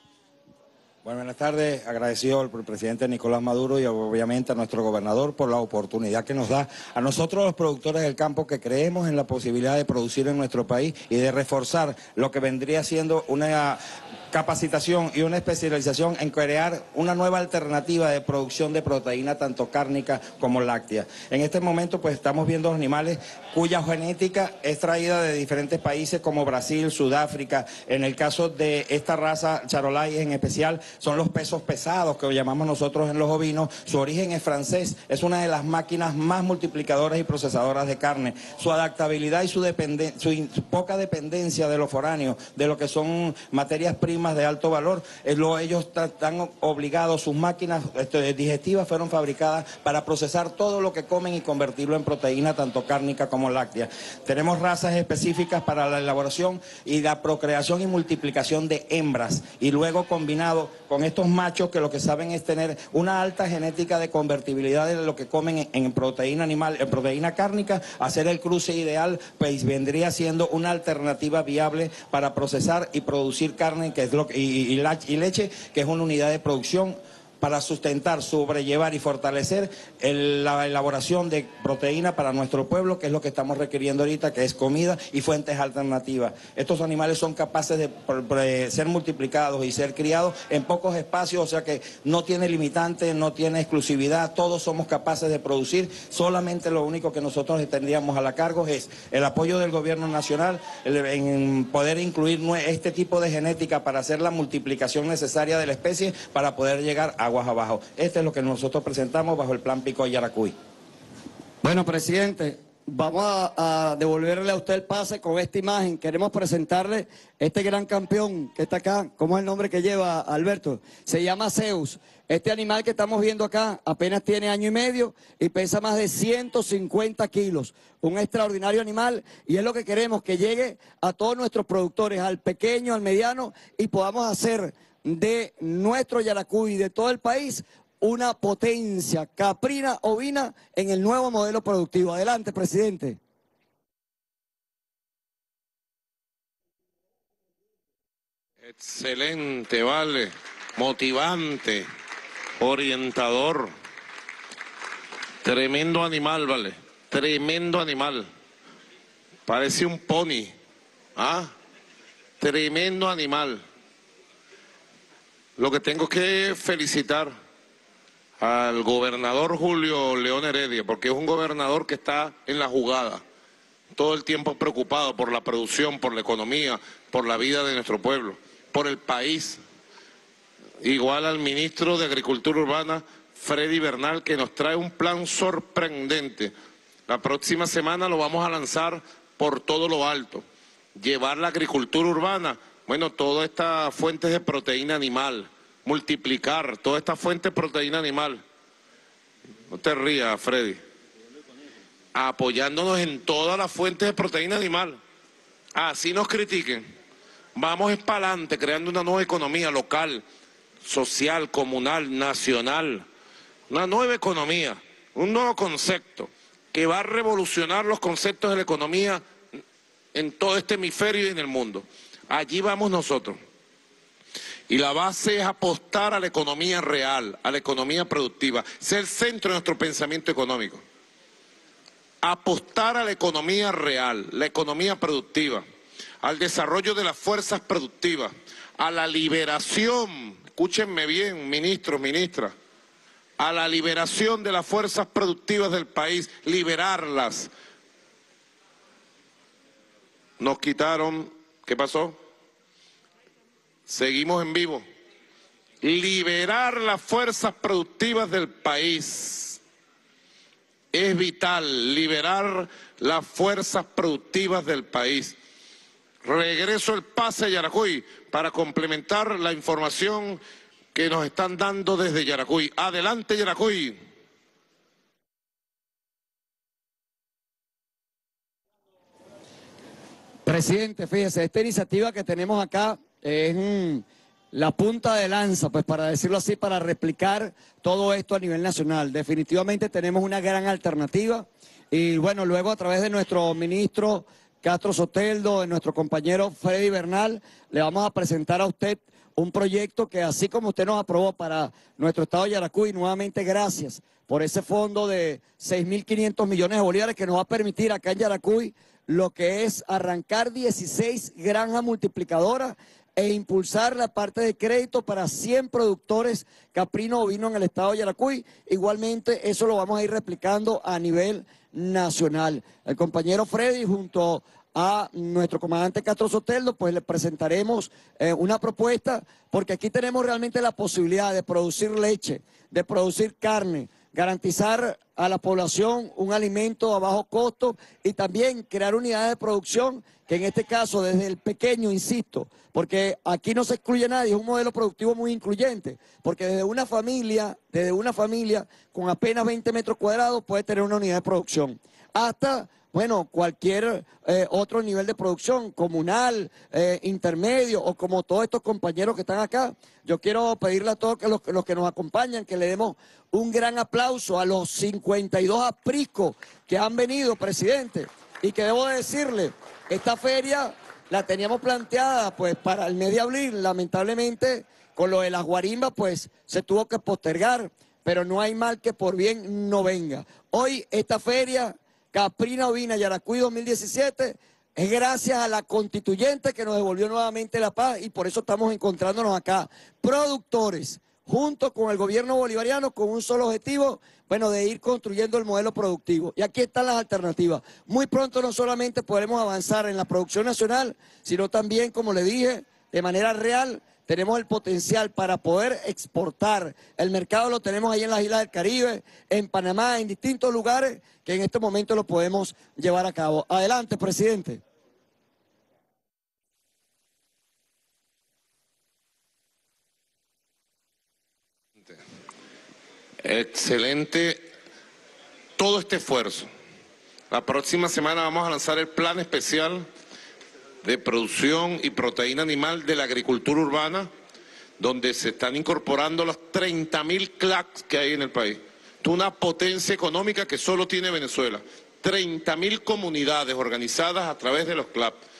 Bueno, buenas tardes, agradecido al presidente Nicolás Maduro y obviamente a nuestro gobernador por la oportunidad que nos da a nosotros los productores del campo que creemos en la posibilidad de producir en nuestro país y de reforzar lo que vendría siendo una capacitación y una especialización en crear una nueva alternativa de producción de proteína tanto cárnica como láctea. En este momento pues estamos viendo animales cuya genética es traída de diferentes países como Brasil, Sudáfrica. En el caso de esta raza Charolais en especial son los pesos pesados que llamamos nosotros en los ovinos. Su origen es francés, es una de las máquinas más multiplicadoras y procesadoras de carne. Su adaptabilidad y su, dependen su, su poca dependencia de lo foráneo, de lo que son materias primas de alto valor, eh, lo, ellos están obligados, sus máquinas este, digestivas fueron fabricadas para procesar todo lo que comen y convertirlo en proteína tanto cárnica como láctea. Tenemos razas específicas para la elaboración y la procreación y multiplicación de hembras y luego combinado con estos machos que lo que saben es tener una alta genética de convertibilidad de lo que comen en, en proteína animal, en proteína cárnica, hacer el cruce ideal pues vendría siendo una alternativa viable para procesar y producir carne que es lo que, y, y, la, y leche, que es una unidad de producción para sustentar, sobrellevar y fortalecer el, la elaboración de proteína para nuestro pueblo, que es lo que estamos requiriendo ahorita, que es comida y fuentes alternativas. Estos animales son capaces de, de ser multiplicados y ser criados en pocos espacios, o sea que no tiene limitante, no tiene exclusividad, todos somos capaces de producir, solamente lo único que nosotros tendríamos a la cargo es el apoyo del gobierno nacional el, en poder incluir este tipo de genética para hacer la multiplicación necesaria de la especie para poder llegar a aguas abajo. Este es lo que nosotros presentamos bajo el plan Pico Yaracuy. Bueno, presidente, vamos a, a devolverle a usted el pase con esta imagen. Queremos presentarle este gran campeón que está acá. ¿Cómo es el nombre que lleva, Alberto? Se llama Zeus. Este animal que estamos viendo acá apenas tiene año y medio y pesa más de ciento cincuenta kilos. Un extraordinario animal y es lo que queremos, que llegue a todos nuestros productores, al pequeño, al mediano, y podamos hacer de nuestro Yaracuy y de todo el país una potencia caprina ovina en el nuevo modelo productivo. Adelante, presidente. Excelente, vale, motivante, orientador, tremendo animal, vale, tremendo animal, parece un pony, ¿ah? Tremendo animal. Lo que tengo que felicitar al gobernador Julio León Heredia, porque es un gobernador que está en la jugada, todo el tiempo preocupado por la producción, por la economía, por la vida de nuestro pueblo, por el país. Igual al ministro de Agricultura Urbana, Freddy Bernal, que nos trae un plan sorprendente. La próxima semana lo vamos a lanzar por todo lo alto. Llevar la agricultura urbana, bueno, todas estas fuentes de proteína animal, multiplicar todas estas fuentes de proteína animal. No te rías, Freddy. Apoyándonos en todas las fuentes de proteína animal. Así nos critiquen. Vamos es para adelante, creando una nueva economía local, social, comunal, nacional. Una nueva economía, un nuevo concepto que va a revolucionar los conceptos de la economía en todo este hemisferio y en el mundo. Allí vamos nosotros. Y la base es apostar a la economía real, a la economía productiva, ser el centro de nuestro pensamiento económico. Apostar a la economía real, la economía productiva, al desarrollo de las fuerzas productivas, a la liberación, escúchenme bien, ministros, ministras, a la liberación de las fuerzas productivas del país, liberarlas. Nos quitaron, ¿qué pasó? Seguimos en vivo. Liberar las fuerzas productivas del país. Es vital liberar las fuerzas productivas del país. Regreso el pase a Yaracuy para complementar la información que nos están dando desde Yaracuy. Adelante, Yaracuy. Presidente, fíjese, esta iniciativa que tenemos acá es mm, la punta de lanza, pues para decirlo así, para replicar todo esto a nivel nacional. Definitivamente tenemos una gran alternativa y bueno, luego a través de nuestro ministro Castro Soteldo, de nuestro compañero Freddy Bernal, le vamos a presentar a usted un proyecto que así como usted nos aprobó para nuestro estado de Yaracuy, nuevamente gracias por ese fondo de seis mil quinientos millones de bolívares que nos va a permitir acá en Yaracuy lo que es arrancar dieciséis granjas multiplicadoras e impulsar la parte de crédito para cien productores caprino ovino en el estado de Yaracuy. Igualmente eso lo vamos a ir replicando a nivel nacional. El compañero Freddy junto a nuestro comandante Castro Soteldo, pues le presentaremos eh, una propuesta, porque aquí tenemos realmente la posibilidad de producir leche, de producir carne, garantizar a la población un alimento a bajo costo y también crear unidades de producción que en este caso desde el pequeño, insisto, porque aquí no se excluye a nadie, es un modelo productivo muy incluyente, porque desde una familia, desde una familia con apenas veinte metros cuadrados puede tener una unidad de producción, hasta, bueno, cualquier eh, otro nivel de producción, comunal, eh, intermedio, o como todos estos compañeros que están acá. Yo quiero pedirle a todos que los, los que nos acompañan que le demos un gran aplauso a los cincuenta y dos apriscos que han venido, presidente, y que debo decirle, esta feria la teníamos planteada pues para el mes de abril, lamentablemente con lo de las guarimbas, pues se tuvo que postergar, pero no hay mal que por bien no venga. Hoy esta feria, Caprina Ovina Yaracuy dos mil diecisiete, es gracias a la constituyente que nos devolvió nuevamente la paz y por eso estamos encontrándonos acá, productores, junto con el gobierno bolivariano, con un solo objetivo, bueno, de ir construyendo el modelo productivo. Y aquí están las alternativas. Muy pronto no solamente podremos avanzar en la producción nacional, sino también, como le dije, de manera real, tenemos el potencial para poder exportar. El mercado lo tenemos ahí en las islas del Caribe, en Panamá, en distintos lugares, que en este momento lo podemos llevar a cabo. Adelante, presidente. Excelente todo este esfuerzo. La próxima semana vamos a lanzar el plan especial de producción y proteína animal de la agricultura urbana, donde se están incorporando los treinta mil C L A Cs que hay en el país. Es una potencia económica que solo tiene Venezuela. treinta mil comunidades organizadas a través de los C L A P.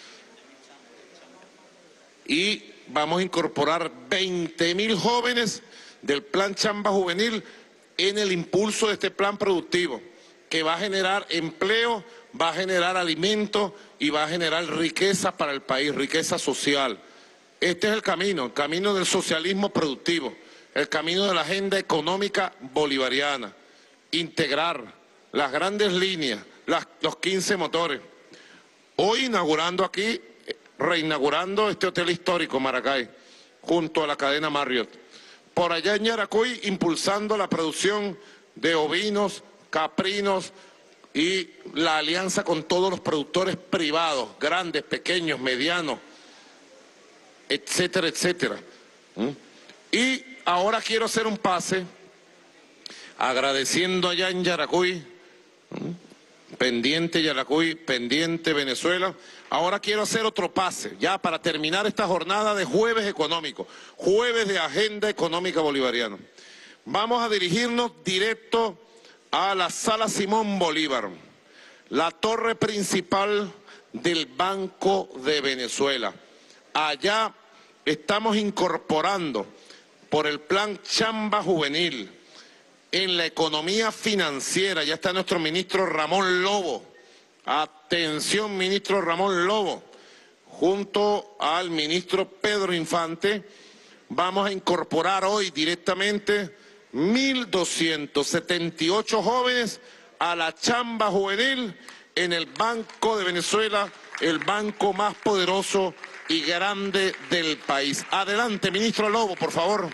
Y vamos a incorporar veinte mil jóvenes del plan Chamba Juvenil en el impulso de este plan productivo, que va a generar empleo, va a generar alimentos y va a generar riqueza para el país, riqueza social. Este es el camino, el camino del socialismo productivo, el camino de la agenda económica bolivariana. Integrar las grandes líneas, las, los quince motores. Hoy inaugurando aquí, reinaugurando este hotel histórico Maracay, junto a la cadena Marriott. Por allá en Yaracuy, impulsando la producción de ovinos, caprinos y la alianza con todos los productores privados, grandes, pequeños, medianos, etcétera, etcétera. ¿Mm? Y ahora quiero hacer un pase, agradeciendo allá en Yaracuy, ¿Mm? pendiente Yaracuy, pendiente Venezuela. Ahora quiero hacer otro pase, ya para terminar esta jornada de jueves económico, jueves de agenda económica bolivariana. Vamos a dirigirnos directo a la Sala Simón Bolívar, la torre principal del Banco de Venezuela. Allá estamos incorporando por el plan Chamba Juvenil en la economía financiera. Ya está nuestro ministro Ramón Lobo. Atención, ministro Ramón Lobo, junto al ministro Pedro Infante, vamos a incorporar hoy directamente mil doscientos setenta y ocho jóvenes a la Chamba Juvenil en el Banco de Venezuela, el banco más poderoso y grande del país. Adelante, ministro Lobo, por favor.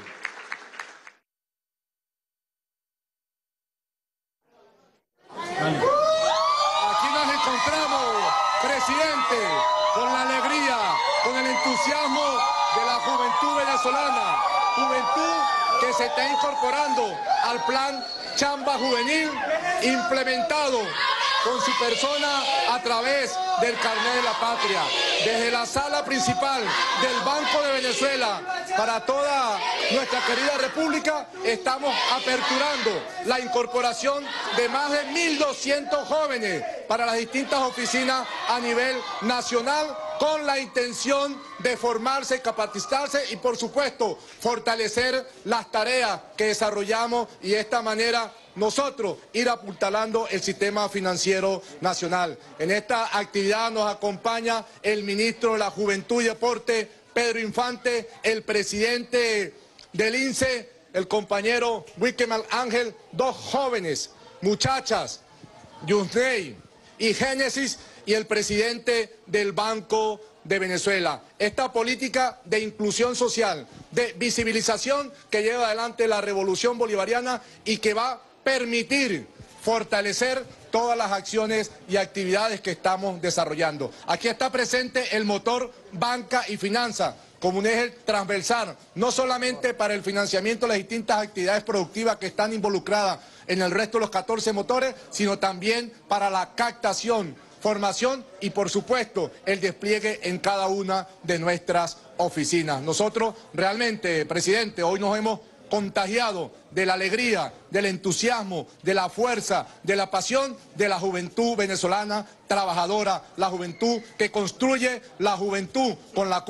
Presidente, con la alegría, con el entusiasmo de la juventud venezolana, juventud que se está incorporando al plan Chamba Juvenil, implementado con su persona a través del carnet de la patria. Desde la sala principal del Banco de Venezuela para toda nuestra querida república, estamos aperturando la incorporación de más de mil doscientos jóvenes para las distintas oficinas a nivel nacional, con la intención de formarse, capacitarse y, por supuesto, fortalecer las tareas que desarrollamos y de esta manera nosotros ir apuntalando el sistema financiero nacional. En esta actividad nos acompaña el ministro de la Juventud y Deporte, Pedro Infante, el presidente del I N S E, el compañero Wickeman Ángel, dos jóvenes, muchachas, Yusney y Génesis, y el presidente del Banco de Venezuela. Esta política de inclusión social, de visibilización que lleva adelante la revolución bolivariana y que va a permitir fortalecer todas las acciones y actividades que estamos desarrollando. Aquí está presente el motor banca y finanza como un eje transversal, no solamente para el financiamiento de las distintas actividades productivas que están involucradas en el resto de los catorce motores, sino también para la captación, formación y, por supuesto, el despliegue en cada una de nuestras oficinas. Nosotros realmente, presidente, hoy nos hemos contagiado de la alegría, del entusiasmo, de la fuerza, de la pasión de la juventud venezolana trabajadora, la juventud que construye, la juventud con la cual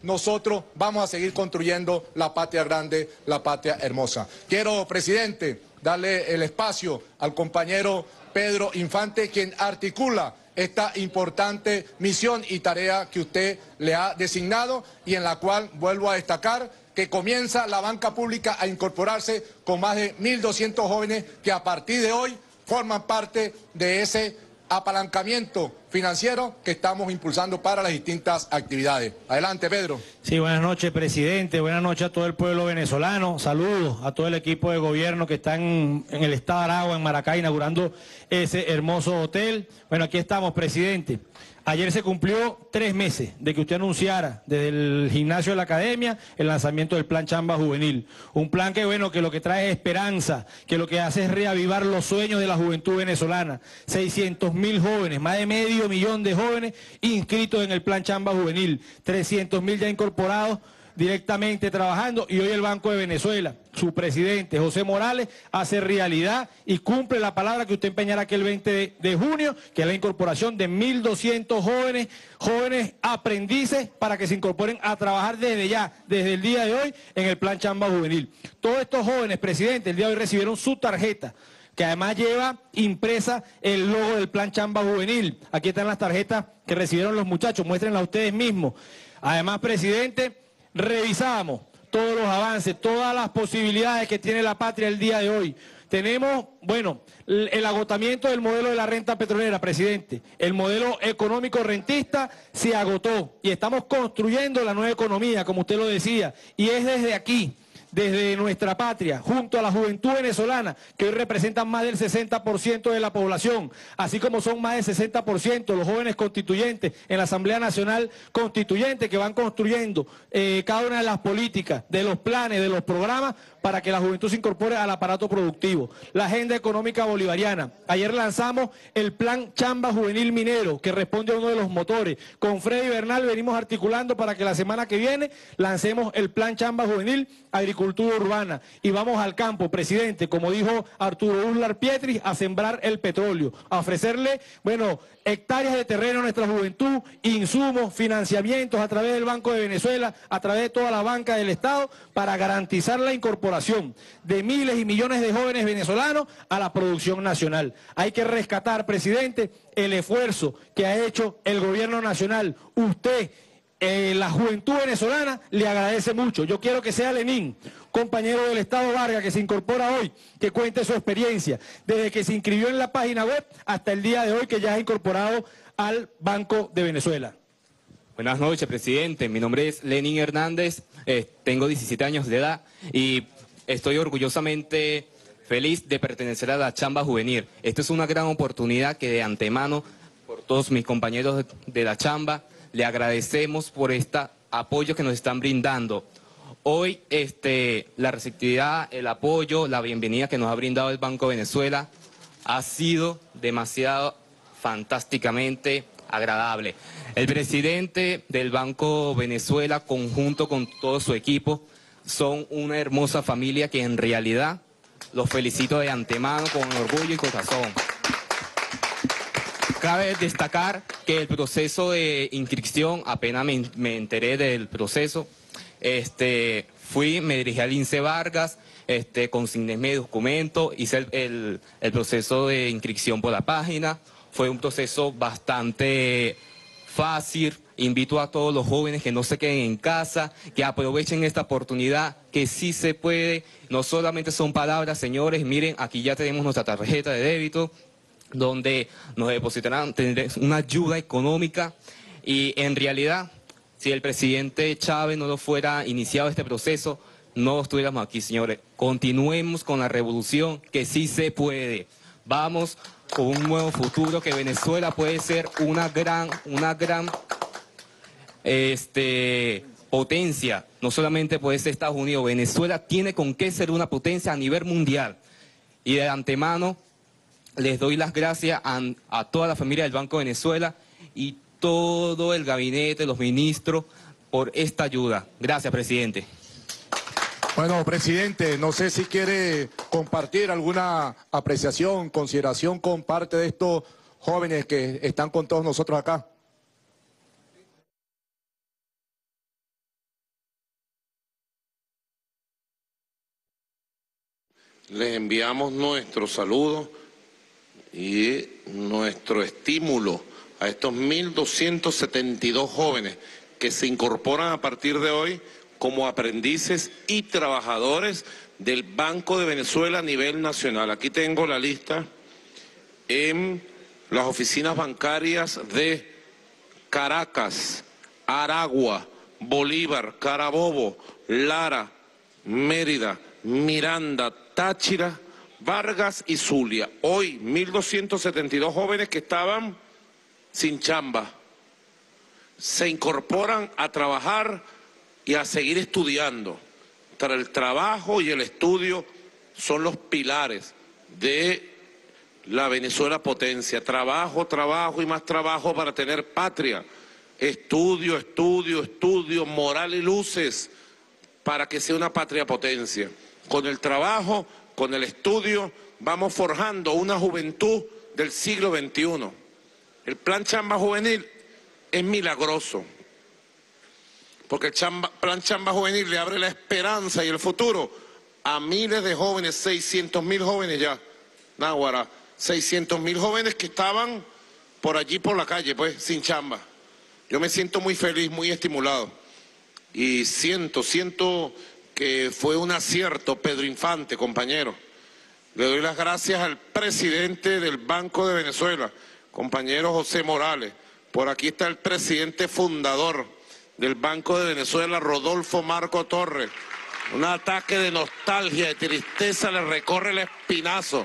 nosotros vamos a seguir construyendo la patria grande, la patria hermosa. Quiero, presidente, darle el espacio al compañero Pedro Infante, quien articula esta importante misión y tarea que usted le ha designado y en la cual vuelvo a destacar que comienza la banca pública a incorporarse con más de mil doscientos jóvenes que a partir de hoy forman parte de ese apalancamiento financiero que estamos impulsando para las distintas actividades. Adelante, Pedro. Sí, buenas noches, presidente. Buenas noches a todo el pueblo venezolano. Saludos a todo el equipo de gobierno que está en, en el estado de Aragua, en Maracay, inaugurando ese hermoso hotel. Bueno, aquí estamos, presidente. Ayer se cumplió tres meses de que usted anunciara desde el gimnasio de la academia el lanzamiento del Plan Chamba Juvenil. Un plan que, bueno, que lo que trae es esperanza, que lo que hace es reavivar los sueños de la juventud venezolana. seiscientos mil jóvenes, más de medio millón de jóvenes inscritos en el Plan Chamba Juvenil, trescientos mil ya incorporados directamente trabajando, y hoy el Banco de Venezuela, su presidente José Morales, hace realidad y cumple la palabra que usted empeñara aquel veinte de junio, que es la incorporación de mil doscientos jóvenes, jóvenes aprendices para que se incorporen a trabajar desde ya, desde el día de hoy, en el Plan Chamba Juvenil. Todos estos jóvenes, presidente, el día de hoy recibieron su tarjeta, que además lleva impresa el logo del Plan Chamba Juvenil. Aquí están las tarjetas que recibieron los muchachos, muéstrenlas ustedes mismos. Además, presidente, revisamos todos los avances, todas las posibilidades que tiene la patria el día de hoy. Tenemos, bueno, el agotamiento del modelo de la renta petrolera, presidente. El modelo económico rentista se agotó y estamos construyendo la nueva economía, como usted lo decía, y es desde aquí, desde nuestra patria, junto a la juventud venezolana, que hoy representan más del sesenta por ciento de la población, así como son más del sesenta por ciento los jóvenes constituyentes en la Asamblea Nacional Constituyente, que van construyendo eh, cada una de las políticas, de los planes, de los programas, para que la juventud se incorpore al aparato productivo. La agenda económica bolivariana. Ayer lanzamos el Plan Chamba Juvenil Minero, que responde a uno de los motores. Con Freddy Bernal venimos articulando para que la semana que viene lancemos el Plan Chamba Juvenil Agricultura Urbana. Y vamos al campo, presidente, como dijo Arturo Uslar Pietri, a sembrar el petróleo, a ofrecerle, bueno, hectáreas de terreno a nuestra juventud, insumos, financiamientos a través del Banco de Venezuela, a través de toda la banca del Estado, para garantizar la incorporación de miles y millones de jóvenes venezolanos a la producción nacional. Hay que rescatar, presidente, el esfuerzo que ha hecho el gobierno nacional. Usted, eh, la juventud venezolana, le agradece mucho. Yo quiero que sea Lenín, compañero del Estado Vargas, que se incorpora hoy, que cuente su experiencia, desde que se inscribió en la página web hasta el día de hoy, que ya es incorporado al Banco de Venezuela. Buenas noches, presidente. Mi nombre es Lenín Hernández, eh, tengo diecisiete años de edad y estoy orgullosamente feliz de pertenecer a la Chamba Juvenil. Esta es una gran oportunidad que de antemano, por todos mis compañeros de la Chamba, le agradecemos por este apoyo que nos están brindando. Hoy este, la receptividad, el apoyo, la bienvenida que nos ha brindado el Banco de Venezuela ha sido demasiado fantásticamente agradable. El presidente del Banco Venezuela, conjunto con todo su equipo, son una hermosa familia que en realidad los felicito de antemano con orgullo y corazón. Cabe destacar que el proceso de inscripción, apenas me, me enteré del proceso, este, fui, me dirigí al INSE Vargas, este, consigné mi documento, hice el, el, el proceso de inscripción por la página. Fue un proceso bastante fácil. Invito a todos los jóvenes que no se queden en casa, que aprovechen esta oportunidad, que sí se puede. No solamente son palabras, señores. Miren, aquí ya tenemos nuestra tarjeta de débito, donde nos depositarán una ayuda económica. Y en realidad, si el presidente Chávez no lo fuera iniciado este proceso, no estuviéramos aquí, señores. Continuemos con la revolución, que sí se puede. Vamos con un nuevo futuro, que Venezuela puede ser una gran, una gran este, potencia. No solamente puede ser Estados Unidos, Venezuela tiene con qué ser una potencia a nivel mundial. Y de antemano les doy las gracias a, a toda la familia del Banco de Venezuela y todo el gabinete, los ministros, por esta ayuda. Gracias, presidente. Bueno, presidente, no sé si quiere compartir alguna apreciación, consideración con parte de estos jóvenes que están con todos nosotros acá. les enviamos nuestro saludo y nuestro estímulo a estos mil doscientos setenta y dos jóvenes que se incorporan a partir de hoy como aprendices y trabajadores del Banco de Venezuela a nivel nacional. Aquí tengo la lista en las oficinas bancarias de Caracas, Aragua, Bolívar, Carabobo, Lara, Mérida, Miranda, Táchira, Vargas y Zulia. Hoy, mil doscientos setenta y dos jóvenes que estaban sin chamba se incorporan a trabajar y a seguir estudiando. El trabajo y el estudio son los pilares de la Venezuela potencia. Trabajo, trabajo y más trabajo para tener patria. Estudio, estudio, estudio, moral y luces para que sea una patria potencia. Con el trabajo, con el estudio, vamos forjando una juventud del siglo veintiuno. El plan Chamba Juvenil es milagroso, porque el chamba, plan Chamba Juvenil le abre la esperanza y el futuro a miles de jóvenes, seiscientos mil jóvenes ya, náguara, seiscientos mil jóvenes que estaban por allí por la calle, pues, sin chamba. Yo me siento muy feliz, muy estimulado, y siento, siento que fue un acierto Pedro Infante, compañero. Le doy las gracias al presidente del Banco de Venezuela, compañero José Morales. Por aquí está el presidente fundador del Banco de Venezuela, Rodolfo Marco Torres. Un ataque de nostalgia, de tristeza le recorre el espinazo.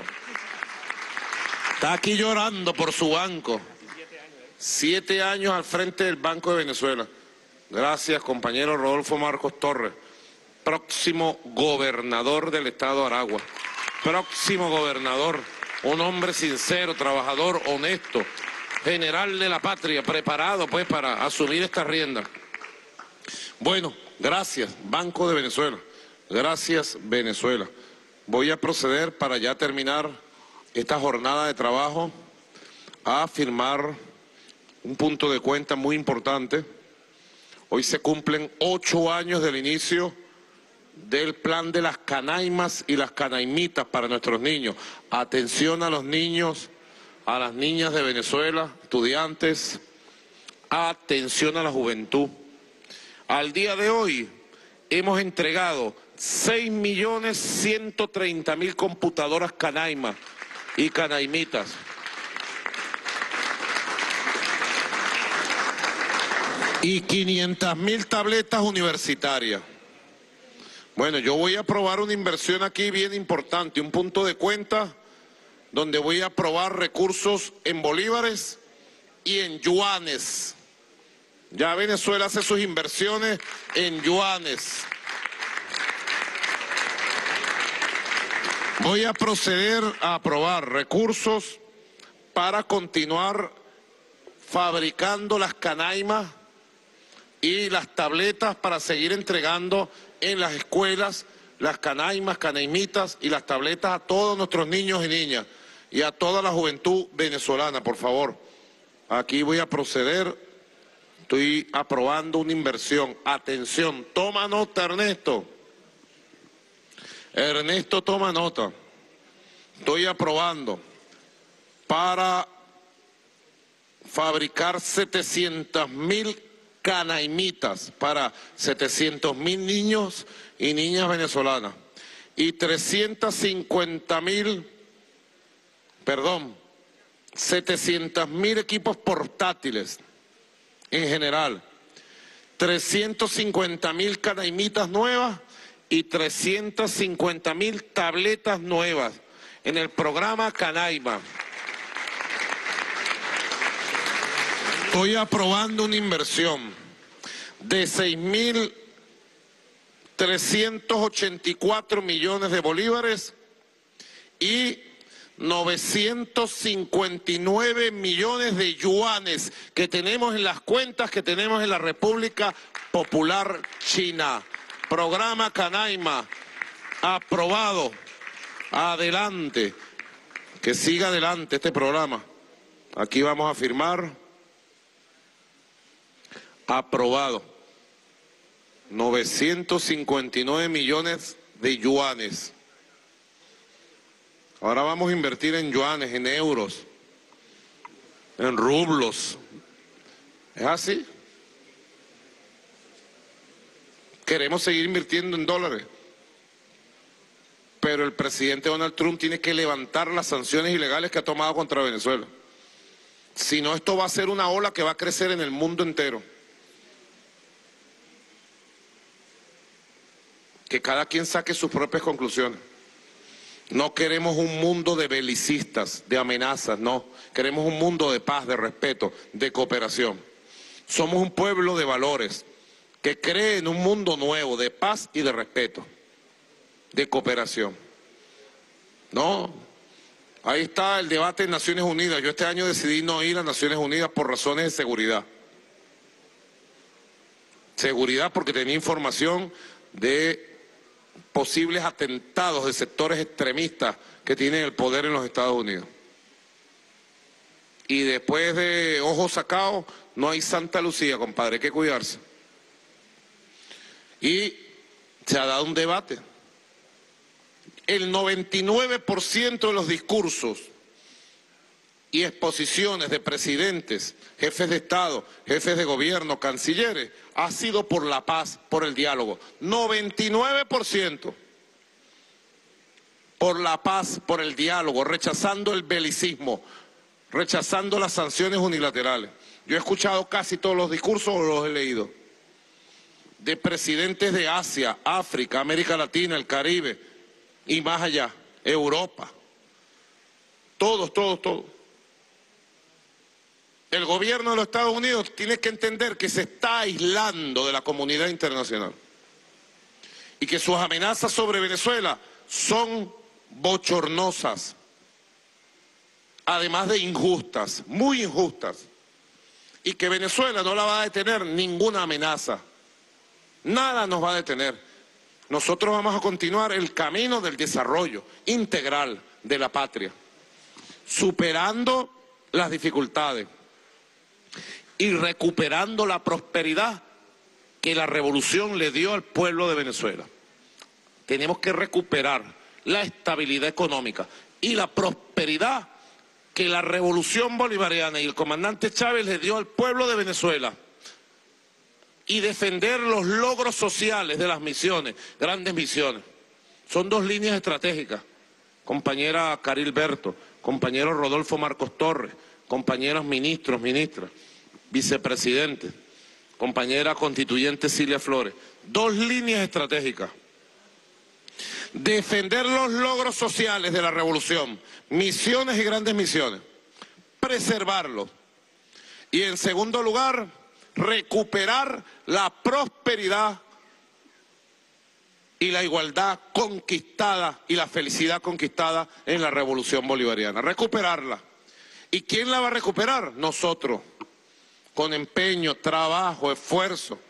Está aquí llorando por su banco. Siete años al frente del Banco de Venezuela. Gracias, compañero Rodolfo Marcos Torres. Próximo gobernador del estado de Aragua. Próximo gobernador. Un hombre sincero, trabajador, honesto. General de la patria, preparado pues para asumir esta rienda. Bueno, gracias, Banco de Venezuela. Gracias, Venezuela. Voy a proceder para ya terminar esta jornada de trabajo a firmar un punto de cuenta muy importante. Hoy se cumplen ocho años del inicio del plan de las canaimas y las canaimitas para nuestros niños. Atención a los niños, a las niñas de Venezuela, estudiantes, atención a la juventud. Al día de hoy hemos entregado seis millones ciento treinta mil computadoras canaimas y canaimitas. Y quinientas mil tabletas universitarias. Bueno, yo voy a aprobar una inversión aquí bien importante, un punto de cuenta donde voy a aprobar recursos en bolívares y en yuanes. Ya Venezuela hace sus inversiones en yuanes. Voy a proceder a aprobar recursos para continuar fabricando las canaimas y las tabletas para seguir entregando en las escuelas las canaimas, canaimitas y las tabletas a todos nuestros niños y niñas y a toda la juventud venezolana, por favor. Aquí voy a proceder, estoy aprobando una inversión. Atención, toma nota, Ernesto. Ernesto, toma nota. Estoy aprobando para fabricar setecientas mil canaimitas para setecientos mil niños y niñas venezolanas y trescientas cincuenta mil, perdón, setecientos mil equipos portátiles en general, trescientas cincuenta mil canaimitas nuevas y trescientas cincuenta mil tabletas nuevas en el programa Canaima. Estoy aprobando una inversión de seis mil trescientos ochenta y cuatro millones de bolívares y novecientos cincuenta y nueve millones de yuanes que tenemos en las cuentas que tenemos en la República Popular China. Programa Canaima, aprobado. Adelante, que siga adelante este programa. Aquí vamos a firmar. Aprobado. novecientos cincuenta y nueve millones de yuanes. Ahora vamos a invertir en yuanes, en euros, en rublos. ¿Es así? Queremos seguir invirtiendo en dólares. Pero el presidente Donald Trump tiene que levantar las sanciones ilegales que ha tomado contra Venezuela. Si no, esto va a ser una ola que va a crecer en el mundo entero. Que cada quien saque sus propias conclusiones. No queremos un mundo de belicistas, de amenazas, no. Queremos un mundo de paz, de respeto, de cooperación. Somos un pueblo de valores que cree en un mundo nuevo, de paz y de respeto, de cooperación. No, ahí está el debate en Naciones Unidas. Yo este año decidí no ir a Naciones Unidas por razones de seguridad. Seguridad porque tenía información de posibles atentados de sectores extremistas que tienen el poder en los Estados Unidos. Y después de ojos sacados, no hay Santa Lucía, compadre, hay que cuidarse. Y se ha dado un debate. El noventa y nueve por ciento de los discursos y exposiciones de presidentes, jefes de Estado, jefes de gobierno, cancilleres, ha sido por la paz, por el diálogo. noventa y nueve por ciento por la paz, por el diálogo, rechazando el belicismo, rechazando las sanciones unilaterales. Yo he escuchado casi todos los discursos o los he leído. De presidentes de Asia, África, América Latina, el Caribe y más allá, Europa. Todos, todos, todos. El gobierno de los Estados Unidos tiene que entender que se está aislando de la comunidad internacional y que sus amenazas sobre Venezuela son bochornosas, además de injustas, muy injustas, y que Venezuela no la va a detener ninguna amenaza. Nada nos va a detener. Nosotros vamos a continuar el camino del desarrollo integral de la patria, superando las dificultades y recuperando la prosperidad que la revolución le dio al pueblo de Venezuela. Tenemos que recuperar la estabilidad económica y la prosperidad que la revolución bolivariana y el comandante Chávez le dio al pueblo de Venezuela, y defender los logros sociales de las misiones, grandes misiones. Son dos líneas estratégicas, compañera Caril Berto, compañero Rodolfo Marcos Torres, compañeros ministros, ministras, vicepresidentes, compañera constituyente Cilia Flores. Dos líneas estratégicas. Defender los logros sociales de la revolución, misiones y grandes misiones, preservarlos. Y en segundo lugar, recuperar la prosperidad y la igualdad conquistada y la felicidad conquistada en la revolución bolivariana. Recuperarla. ¿Y quién la va a recuperar? Nosotros, con empeño, trabajo, esfuerzo,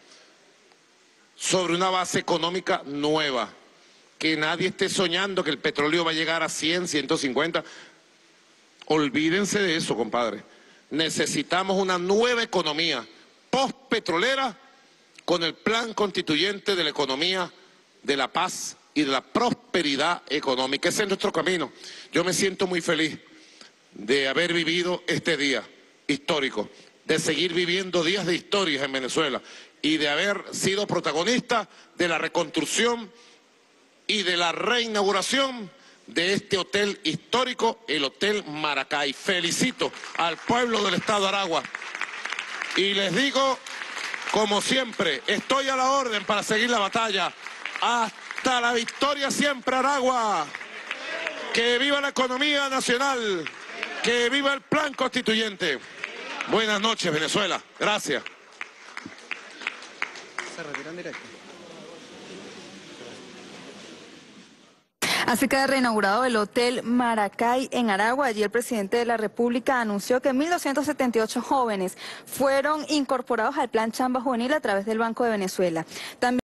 sobre una base económica nueva. Que nadie esté soñando que el petróleo va a llegar a cien, ciento cincuenta. Olvídense de eso, compadre. Necesitamos una nueva economía postpetrolera con el plan constituyente de la economía, de la paz y de la prosperidad económica. Ese es nuestro camino. Yo me siento muy feliz de haber vivido este día histórico, de seguir viviendo días de historias en Venezuela y de haber sido protagonista de la reconstrucción y de la reinauguración de este hotel histórico, el Hotel Maracay. Felicito al pueblo del Estado de Aragua. Y les digo, como siempre, estoy a la orden para seguir la batalla. Hasta la victoria siempre, Aragua. Que viva la economía nacional. Que viva el plan constituyente. Buenas noches, Venezuela. Gracias. Se retiran directo. Así queda reinaugurado el Hotel Maracay en Aragua. Allí el presidente de la República anunció que mil doscientos setenta y ocho jóvenes fueron incorporados al Plan Chamba Juvenil a través del Banco de Venezuela. También